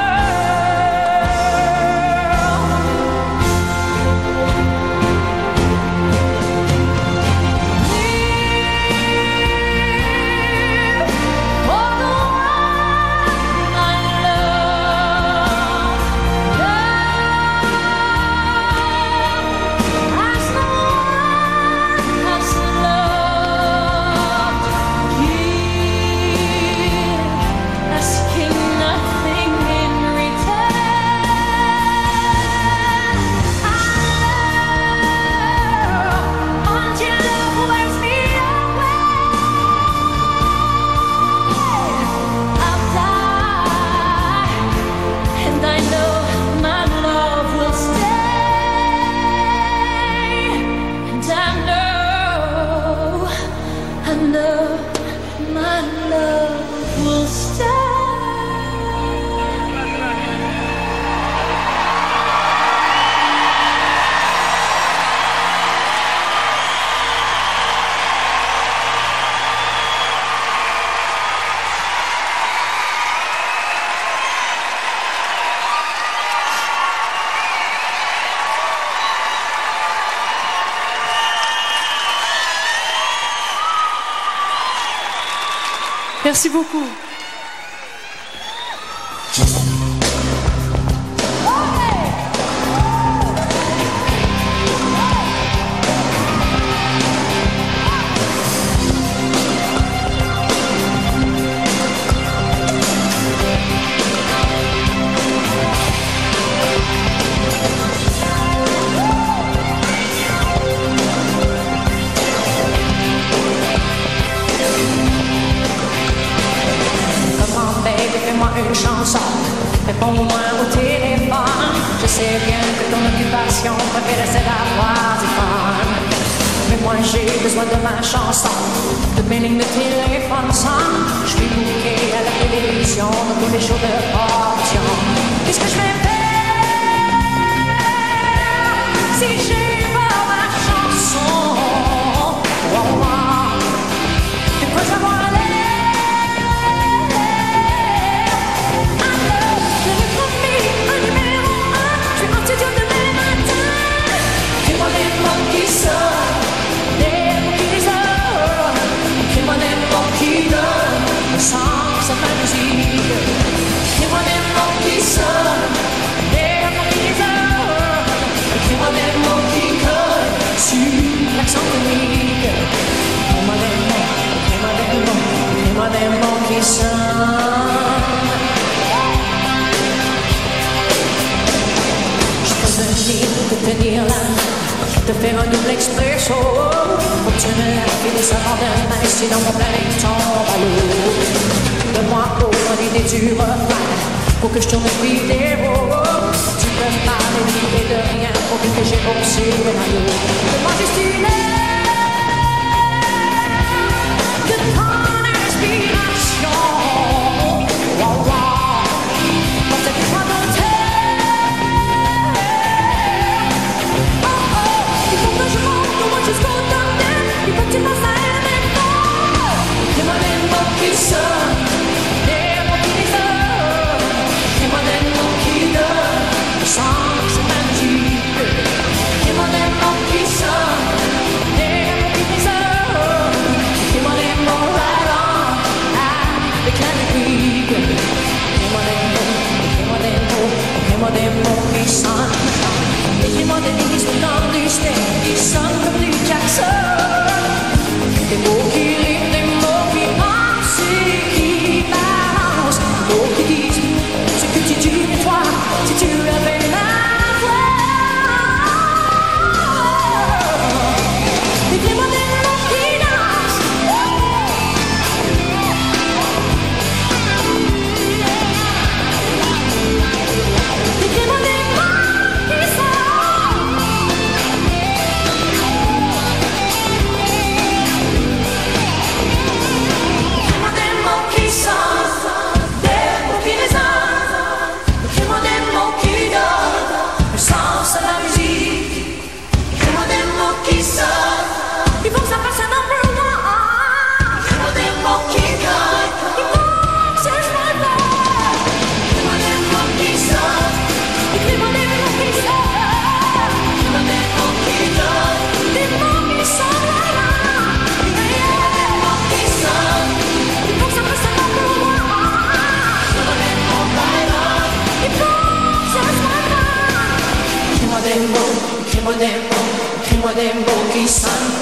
Merci beaucoup. Une chanson, réponds-moi au téléphone. Je sais bien que ton occupation préférée c'est d'avoir du fun. Mais moi j'ai besoin de ma chanson. De mes lignes de téléphone sonne. Je suis bouqué à la télévision dans tous les shows de portion. Qu'est-ce que je vais faire si j'ai pas ma chanson? Oh, oh. De quoi je vais avoir l'air? Sans ma musique, écris-moi des mots qui sonnent, des mots qui résonnent, écris-moi des mots qui collent sur l'accent comique. Écris-moi des mots, écris-moi des mots, écris-moi des mots qui sonnent. Je peux venir te tenir la main, te faire un double expresso. Faut que tu me finisses avant demain, sinon mon planète tombe à l'eau. Donne-moi au moins l'idée du refrain, pour que je tourne une vidéo. Tu peux parler d'idée de rien, pour que j'ai pensé de l'amour. Donne-moi juste une air de ton inspiration. Oh, oh, pour cette fois d'enterre. Oh, oh, il faut que je monte au moins jusqu'au top. Il faut que tu passes à un effort. Dis-moi les mots qui sonnent. Sans ma musique, et mon amour qui sonne,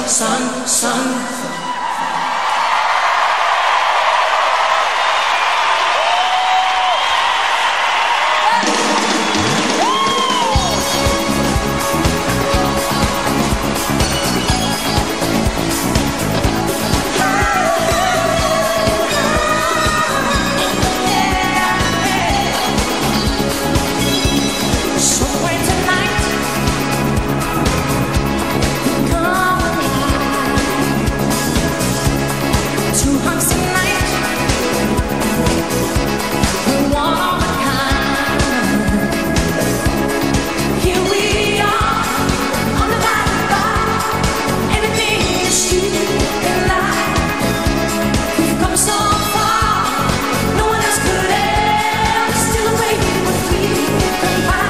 Somewhere tonight, come alive. Two hunks tonight, we're one of a kind. Here we are on the bar, everything is stupid and light. We've come so far, no one else could ever steal away what we can find.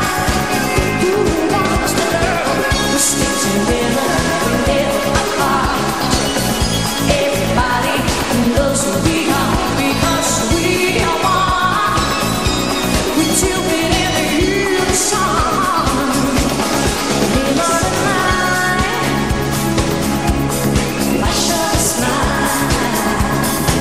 We stick together, we never apart. Everybody knows who we are because we are one. We do it in the unison. Live on the line, flash a smile,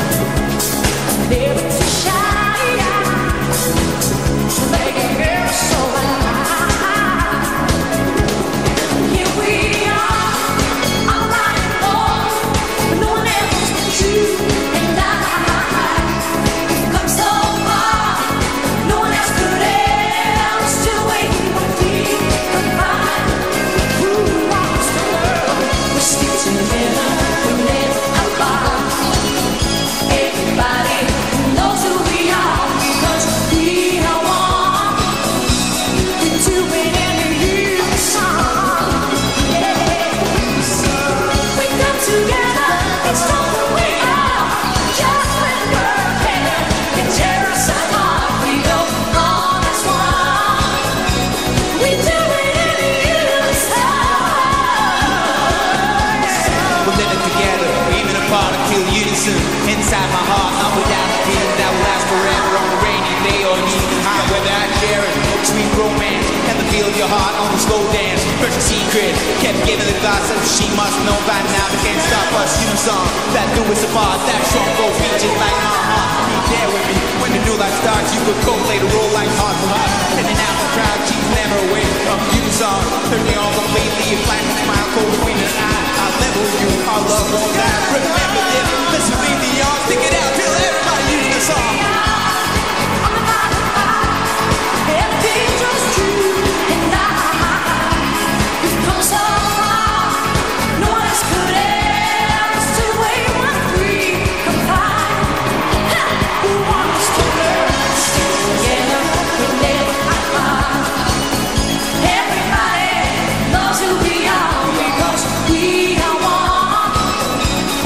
never to shine, making it so alive. Here we are, I'm riding on, but no one else but you and I. We've come so far, no one else could ever steal away what we can find. Who wants the world? We stick together, we never apart. Everybody knows who we are because we are one. We do it in the unison. We come together, it's not who we are. Just when we're together, can tear us apart. We go on as one. We do it in the unison. We're living together, aiming apart until unison. Inside my heart, I'm without a feeling that will last forever on a rainy day or an evening high weather. I share it, sweet romance, and the feel of your heart on the slow dance. First secret, kept giving the gossip. She must know by now they can't stop us. Unison, that do us apart. That strong go beat just like my heart. Be there with me when the new life starts. You could co-play the role like heart to heart. In and out the crowd, she's never away from unison. Turn me on completely, a flash and smile cold between an eye. I'll level you, our love won't die. Remember this, let's leave the yards, stick it out till everybody uses the song. Everything's just true and we've come so far, no one else could ever steal away what we can find. Who wants to learn? Stick together, we never apart. Everybody knows who we are because we are one.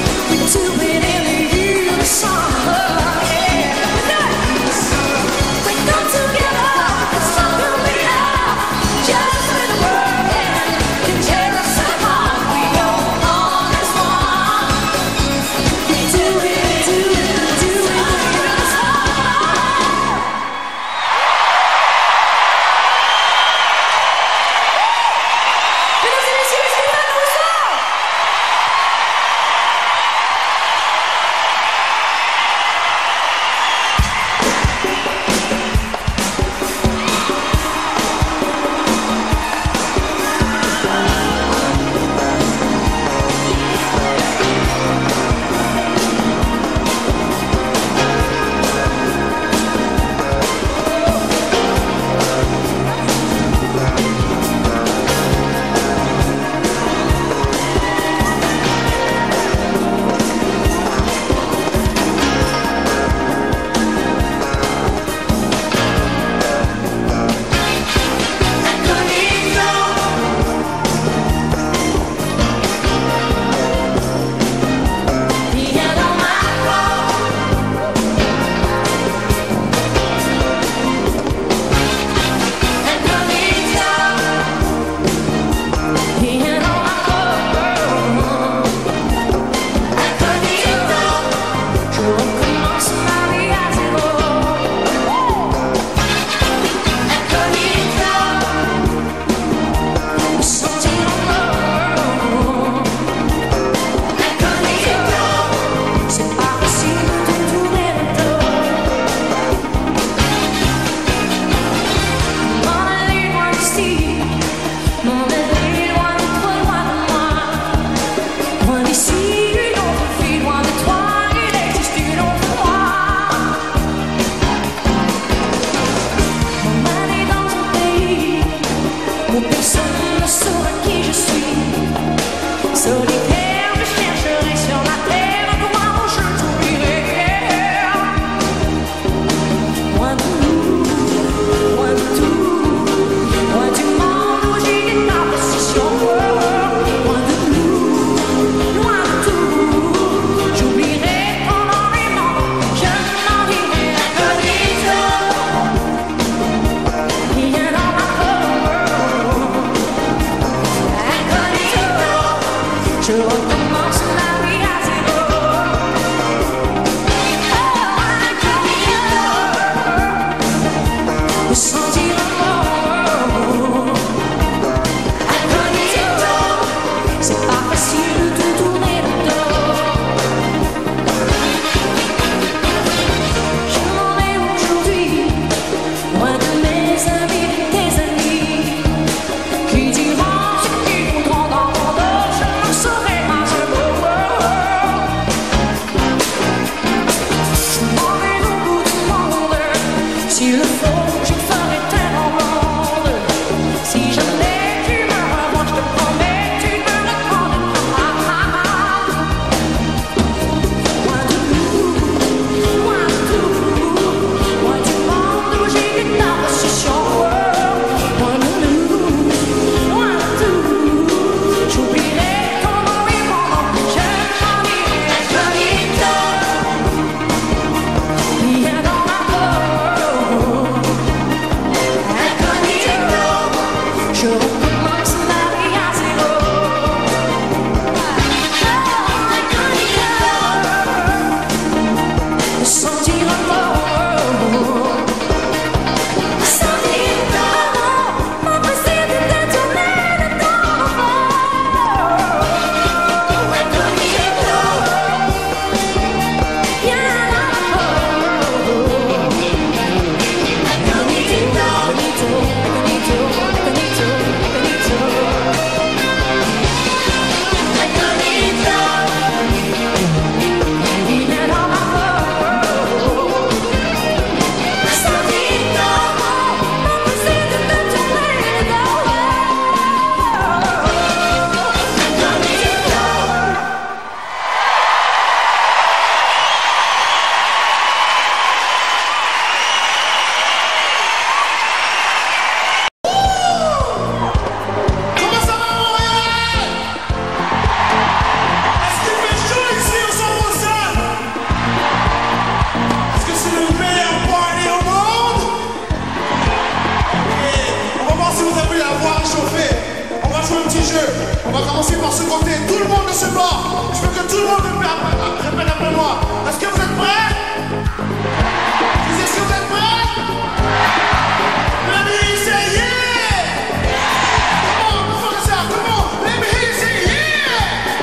On va commencer par ce côté. Tout le monde de ce bord. Je veux que tout le monde répète après moi. Est-ce que vous êtes prêts? Je dis, est-ce que vous êtes prêts? Let me hear you say yeah! Come on, before the sound, come on. Let me hear you say yeah!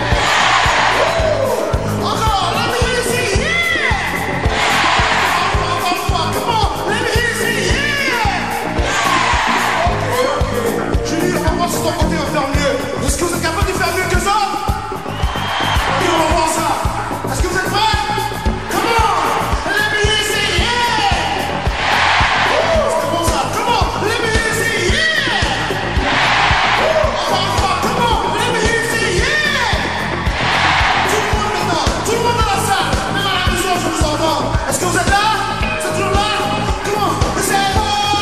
Woo! Encore, let me hear you say yeah! Encore, come on, let me hear you say yeah! Ok. Julie, on va voir si ton côté va faire mieux. Est-ce que vous êtes capable de faire mieux que ça? Ok, on va voir ça. Est-ce que vous êtes prêts? Come on! Let me hear you say yeah! C'est bon ça. Come on! Let me hear you say yeah! Encore, come on! Let me hear you say yeah! Tout le monde maintenant. Tout le monde dans la salle. Même à la maison, je vous entends. Est-ce que vous êtes là? Vous êtes toujours là? Come on! Say oh!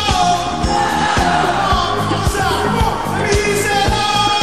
Come on! Ça. Come on! Let me hear you say oh!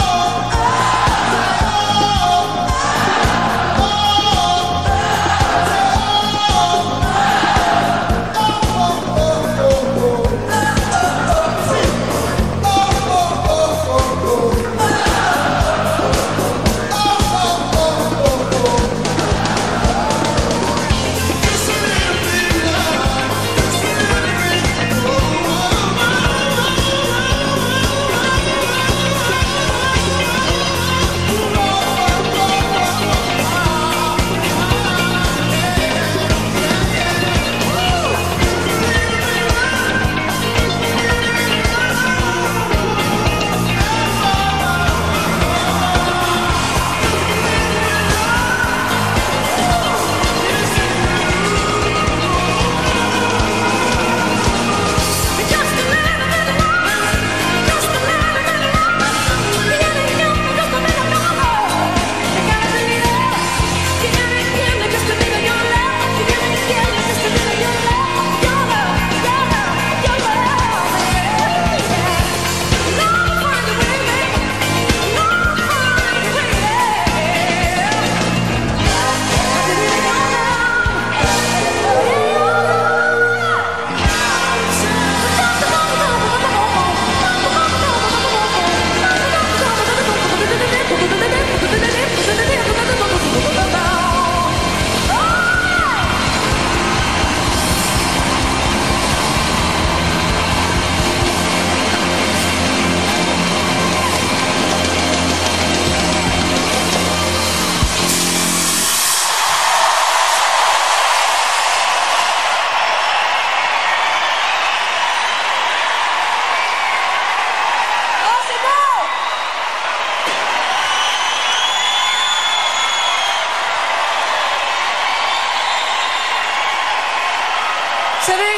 Vous savez,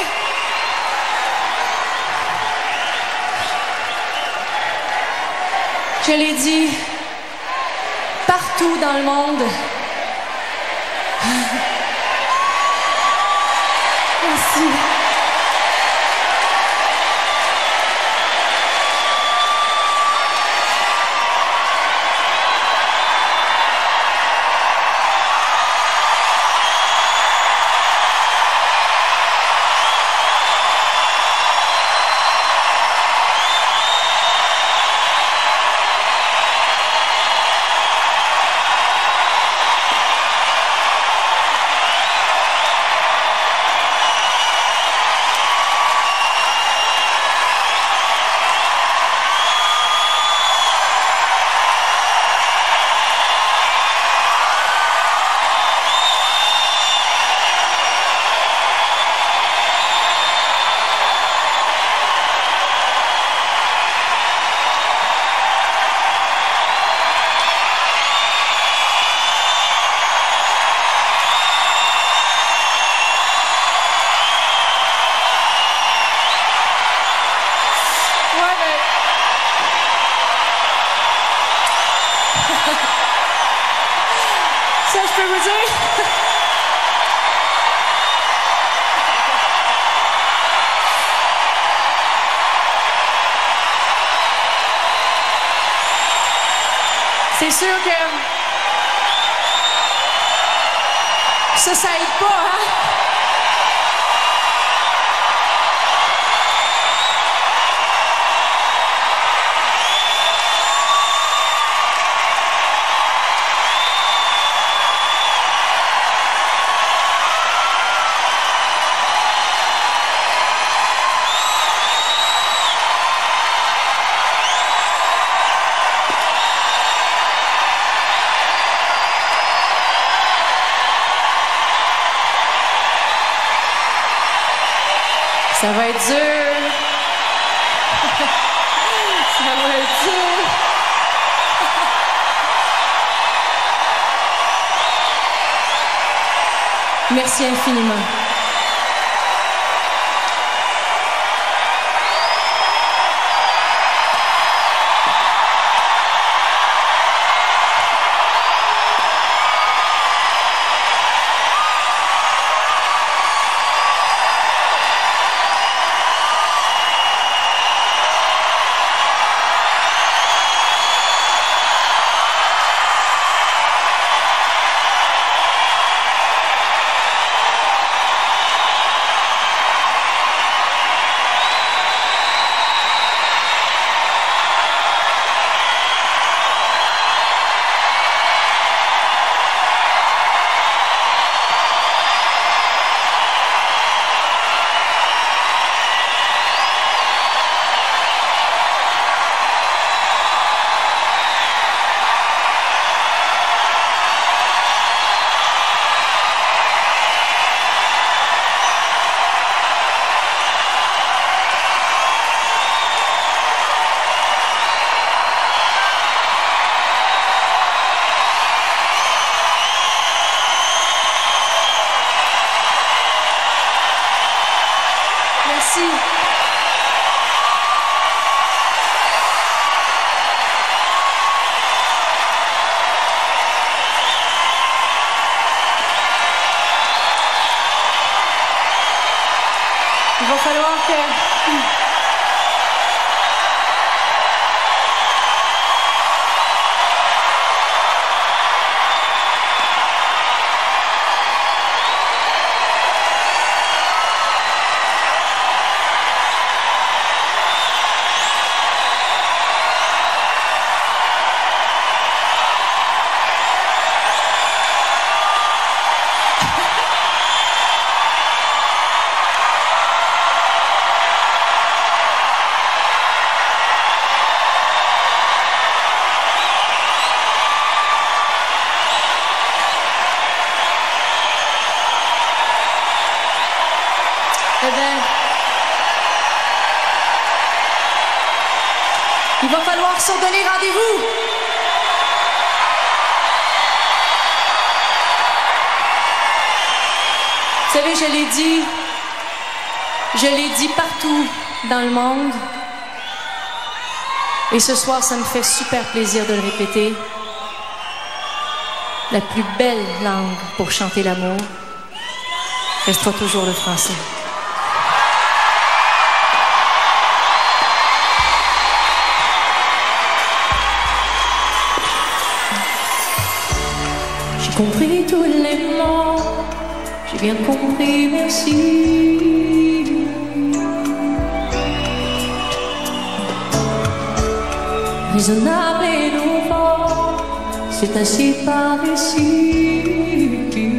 je l'ai dit, partout dans le monde. Merci. Ça, je peux vous dire? C'est sûr que ça aide pas, hein? Ça va être dur. Ça va être dur. Merci infiniment. Merci. Il va falloir que... Il va falloir se donner rendez-vous. Vous savez, je l'ai dit partout dans le monde. Et ce soir, ça me fait super plaisir de le répéter. La plus belle langue pour chanter l'amour restera toujours le français. J'ai compris tous les mots, j'ai bien compris, merci. Raisonnable et nouveau, c'est ainsi par ici.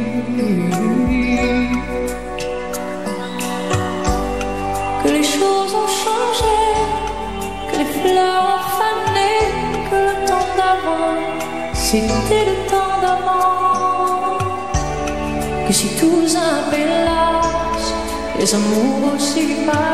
Que les choses ont changé, que les fleurs ont fané, que le temps d'avant, c'était le temps d'avant. Que si tous appellent, les amours aussi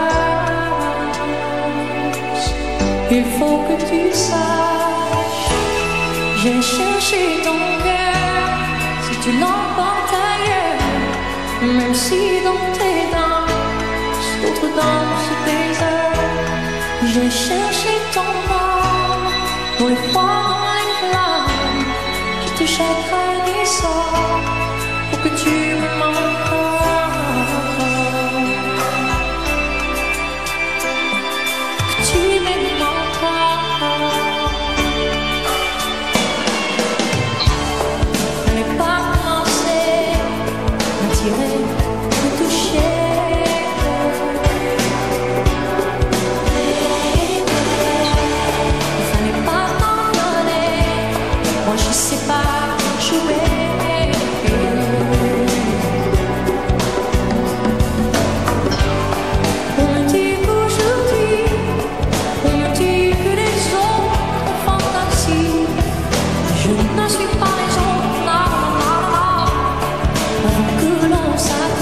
passent. Il faut que tu saches, j'ai cherché ton cœur, si tu l'emportes ailleurs, même si dans tes danses, d'autres dansent des heures. J'ai cherché ton nom, pour le froid dans les flammes, je te chèterai des sorts, pour que tu me manques. Je sais pas jouer. On me dit qu'aujourd'hui, on me dit que les autres fantasies. Je ne suis pas les autres, non, non, non. Avant que l'on s'attende.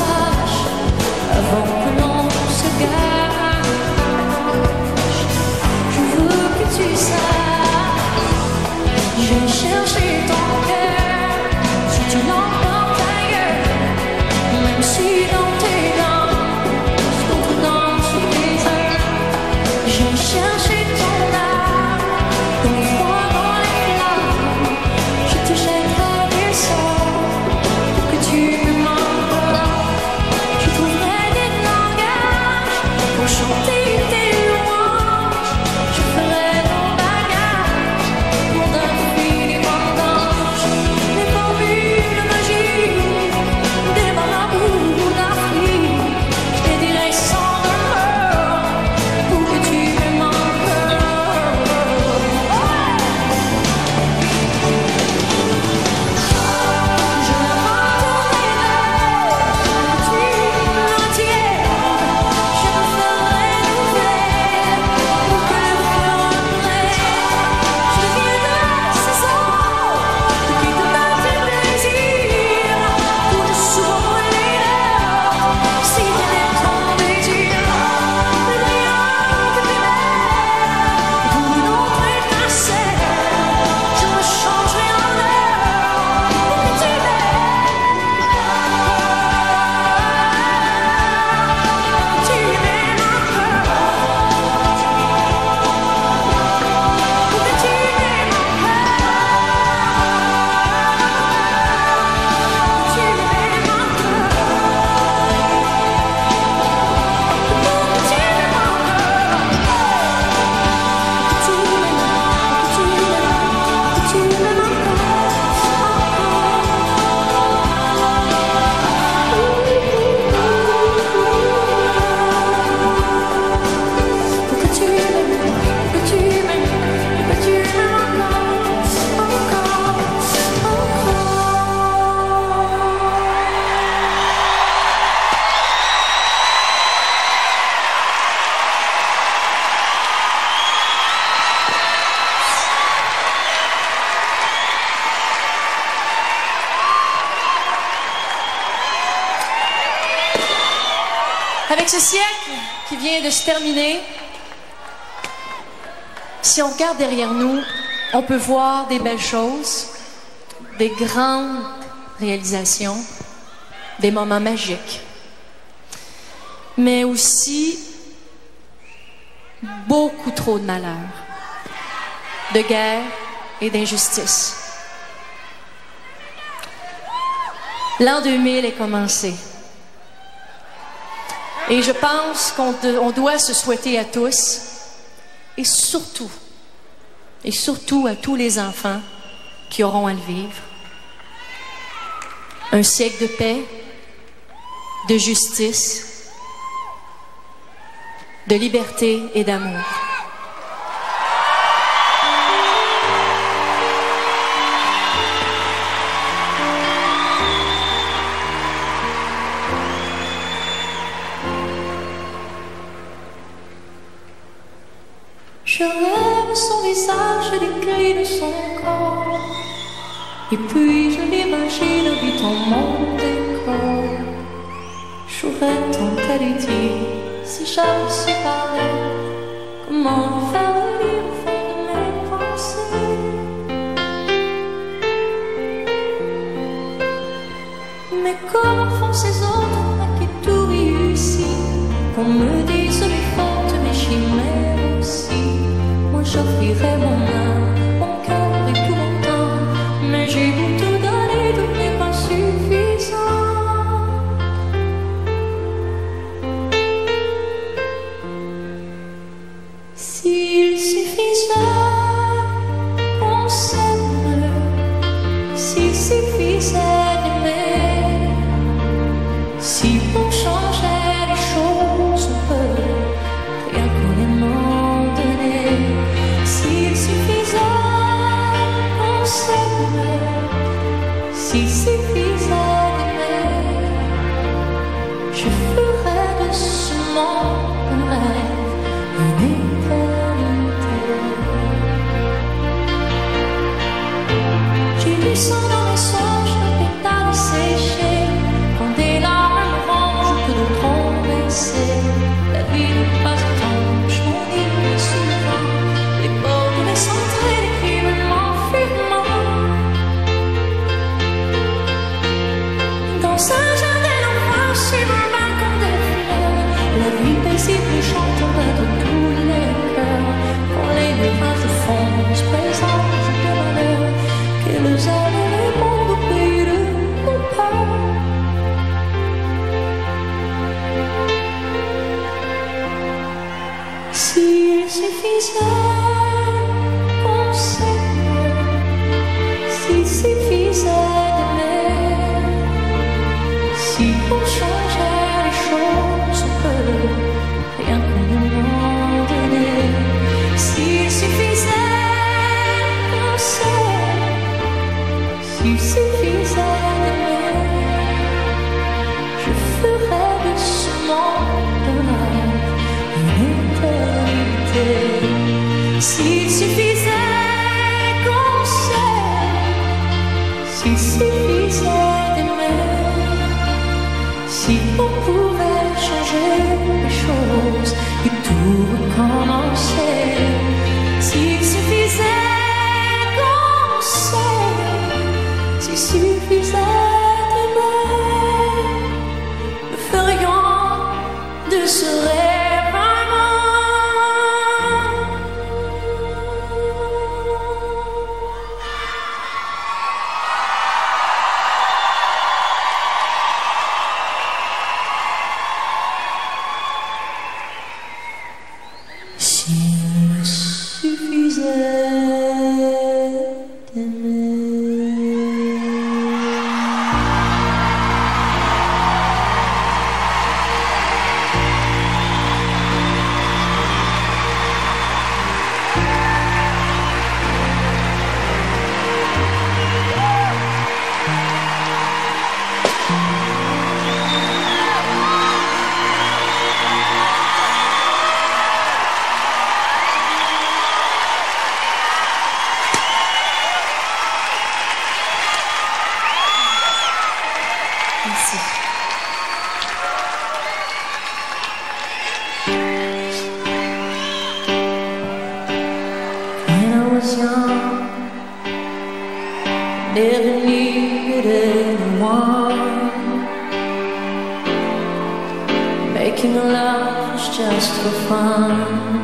Avec ce siècle qui vient de se terminer, si on regarde derrière nous, on peut voir des belles choses, des grandes réalisations, des moments magiques, mais aussi beaucoup trop de malheur, de guerre et d'injustice. L'an 2000 est commencé. Et je pense qu'on doit se souhaiter à tous, et surtout à tous les enfants qui auront à le vivre, un siècle de paix, de justice, de liberté et d'amour. Je rêve son visage et les cris de son corps. Et puis je l'imagine habitant mon décor. J'aurais tant à lui dire si j'avais su parler. Comment lui faire lire au fond de mes pensées. Mais comment font ces autres à qui tout réussit? Qu'on me dise mes fautes, mes chimères aussi. Moi j'offrirais mon âme, mon cœur et tout mon temps. Mais j'ai beau tout donner, tout n'est pas suffisant. S'il suffisait qu'on s'aime, s'il suffisait d'aimer, si on changeait les choses un peu, rien qu'on les m'en donnait. S'il suffisait qu'on s'aime, s'il suffisait d'aimer, je ferais de ce monde un rêve, une éternité. J'ai du sang dans mes songes, un pétale séché. Quand des larmes me rongent, que d'autres ont baissé. La vie n'est pas étanche, mon île est souvent. Les portes les centrées, les crimes m'enfuiront. Dans un jardin d'enfants, sur un balcon de fleurs, la vie paisible chanterait de tous les cœurs. Quand les nuages de fond se présentent de malheur, qu'elles aillent le monde au pays de mon père. S'il suffisait qu'on s'aime, s'il suffisait d'aimer, si on changeait les choses un peu, rien qu'on nous en donnait. S'il suffisait qu'on s'aime, s'il suffisait d'aimer, je ferais de ce monde un rêve, une éternité. S'il suffisait qu'on s'aime, s'il suffisait d'aimer, si on pouvait changer les choses et tout recommencer. S'il suffisait qu'on s'aime, s'il suffisait d'aimer, nous ferions de ce rêve un monde. S'il suffisait d'aimer. Making love was just for fun.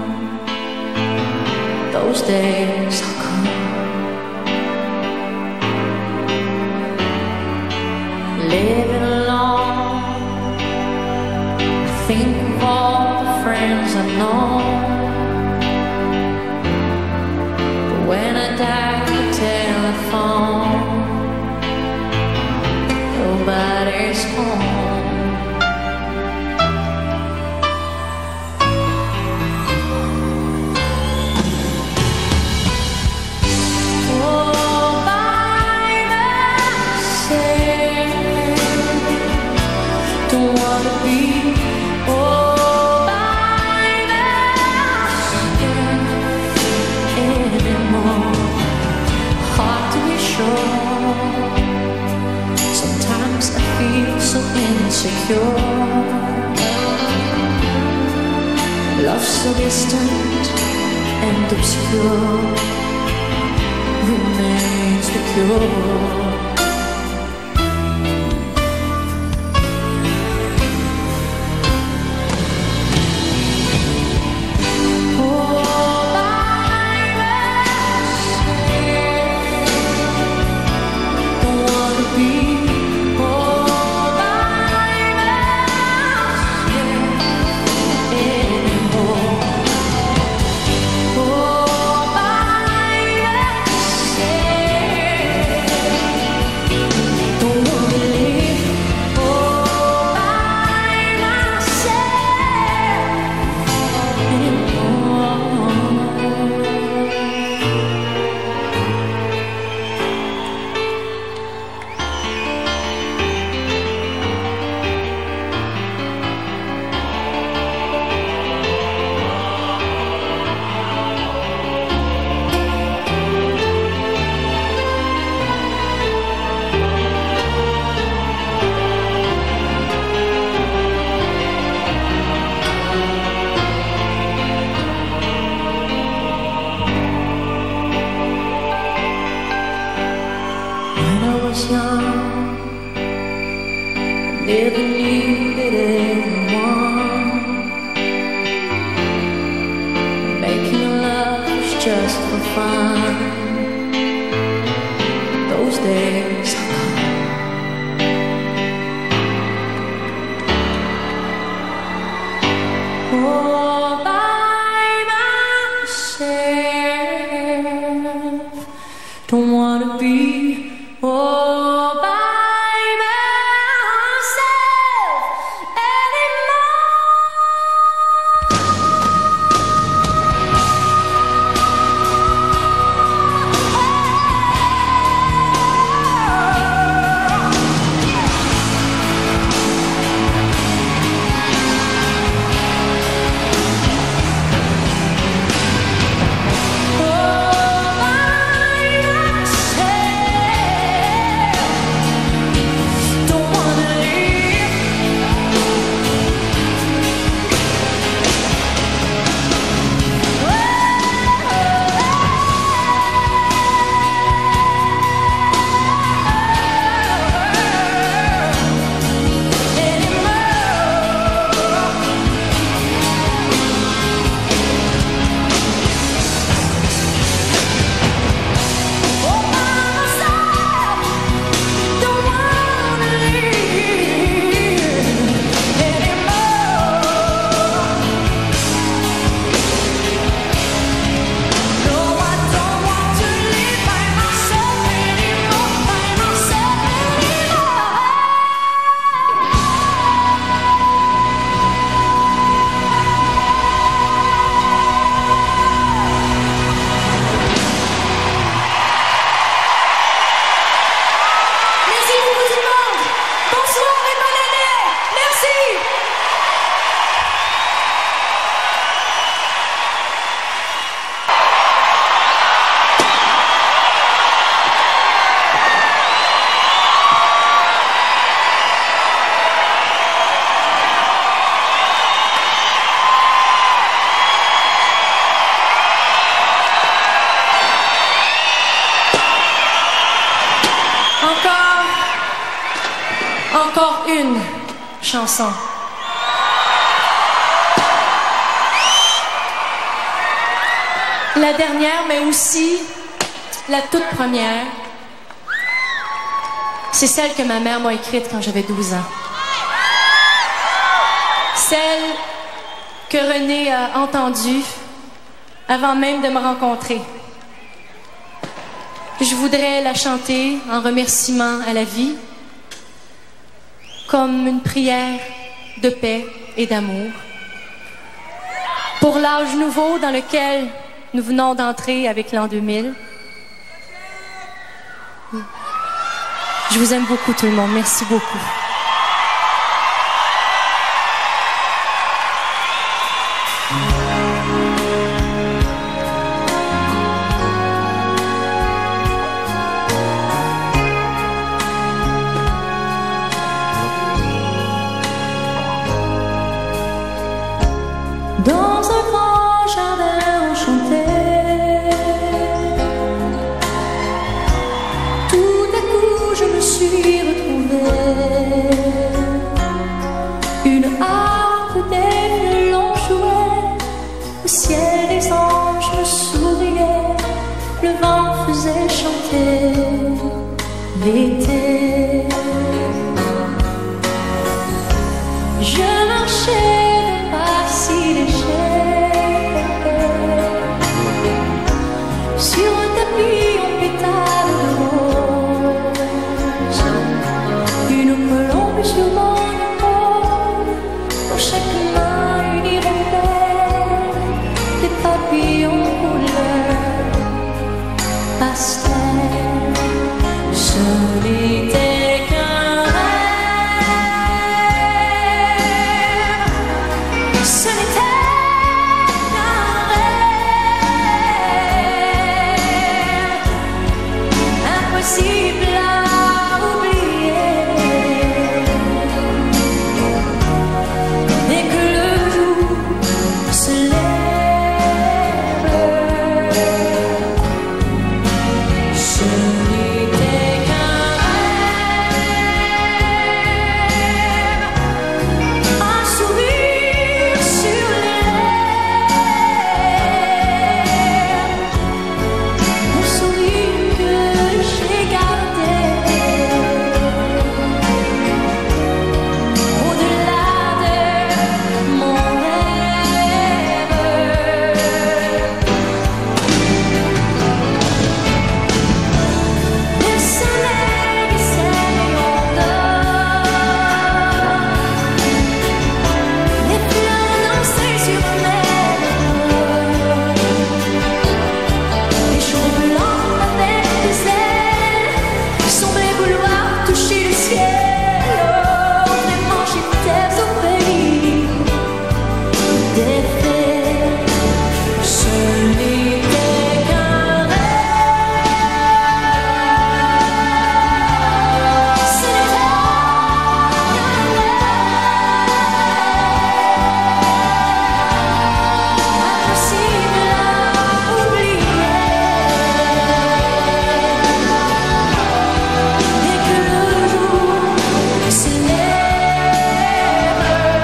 Those days are gone. Living alone, I think of all the friends I know. But when I dial the telephone, nobody's home. Insecure, love so distant and obscure remains the cure. Never needed anyone. Making love was just for fun. Those days are gone. All by myself. Don't wanna be all by Encore une chanson. La dernière, mais aussi la toute première, c'est celle que ma mère m'a écrite quand j'avais 12 ans. Celle que René a entendue avant même de me rencontrer. Je voudrais la chanter en remerciement à la vie, comme une prière de paix et d'amour. Pour l'âge nouveau dans lequel nous venons d'entrer avec l'an 2000. Je vous aime beaucoup tout le monde. Merci beaucoup. Dans un grand jardin enchanté, tout à coup je me suis retrouvée. Une harpe, des violons jouaient, le ciel des anges me souriait, le vent faisait chanter l'été. Je marchais si léger sur un tapis en pétales de rose, une colombe sur mon épaule, dans chaque main une hirondelle, des papillons couleur pastel. Ce n'était qu'un ce n'était qu'un rêve, impossible à oublier. Dès que le jour se lève, ce n'était qu'un rêve, un sourire sur les lèvres, un sourire que j'ai gardé au-delà de mon rêve. Le soleil s'éveille, les fleurs dansaient sur mes lèvres, les cheveux blancs avec des ailes semblaient vouloir toucher le ciel. Oh, vraiment j'étais au pays des fées. Ce n'était qu'un rêve, ce n'était qu'un rêve, impossible à oublier. Dès que le jour se lève,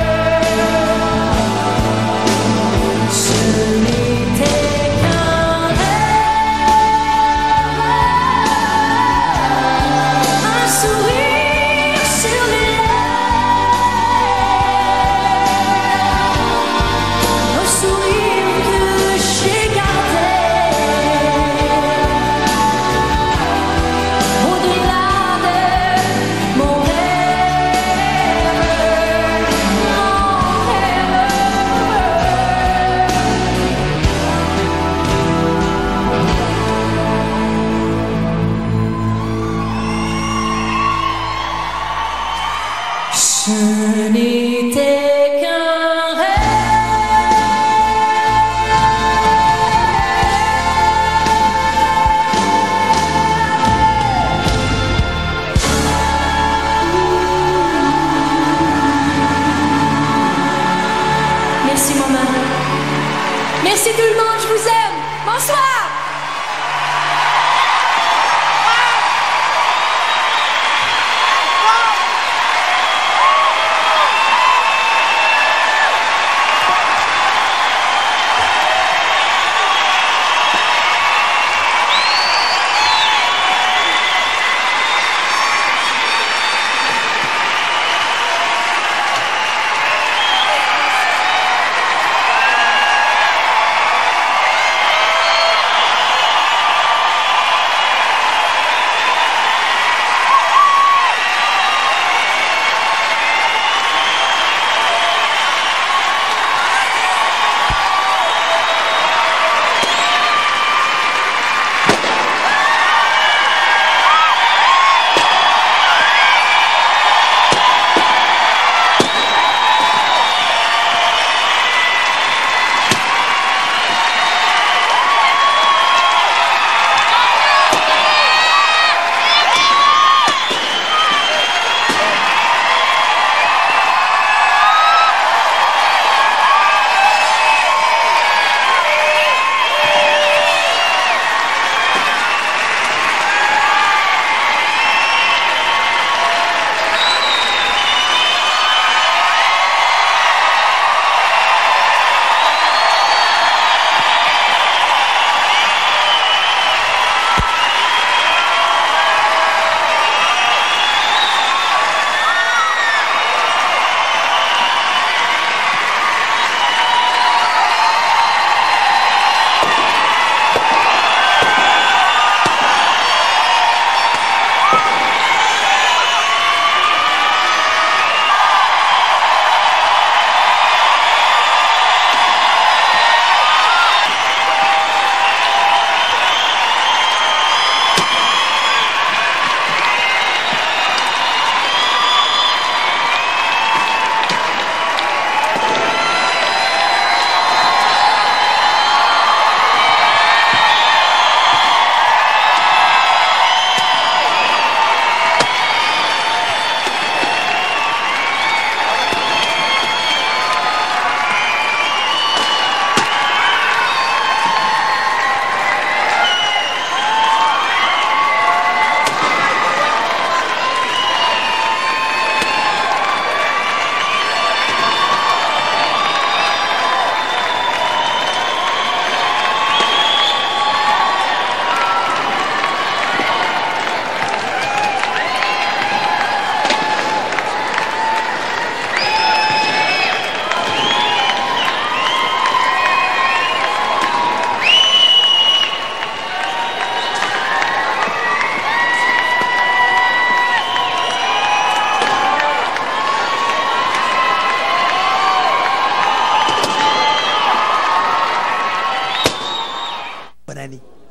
ce n'était qu'un rêve, un sourire sur les lèvres, un sourire que j'ai gardé au-delà de mon rêve, mon rêve. Ce n'était qu'un rêve. Merci, maman. Merci tout le monde, je vous aime. Bonsoir.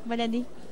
Bonne année.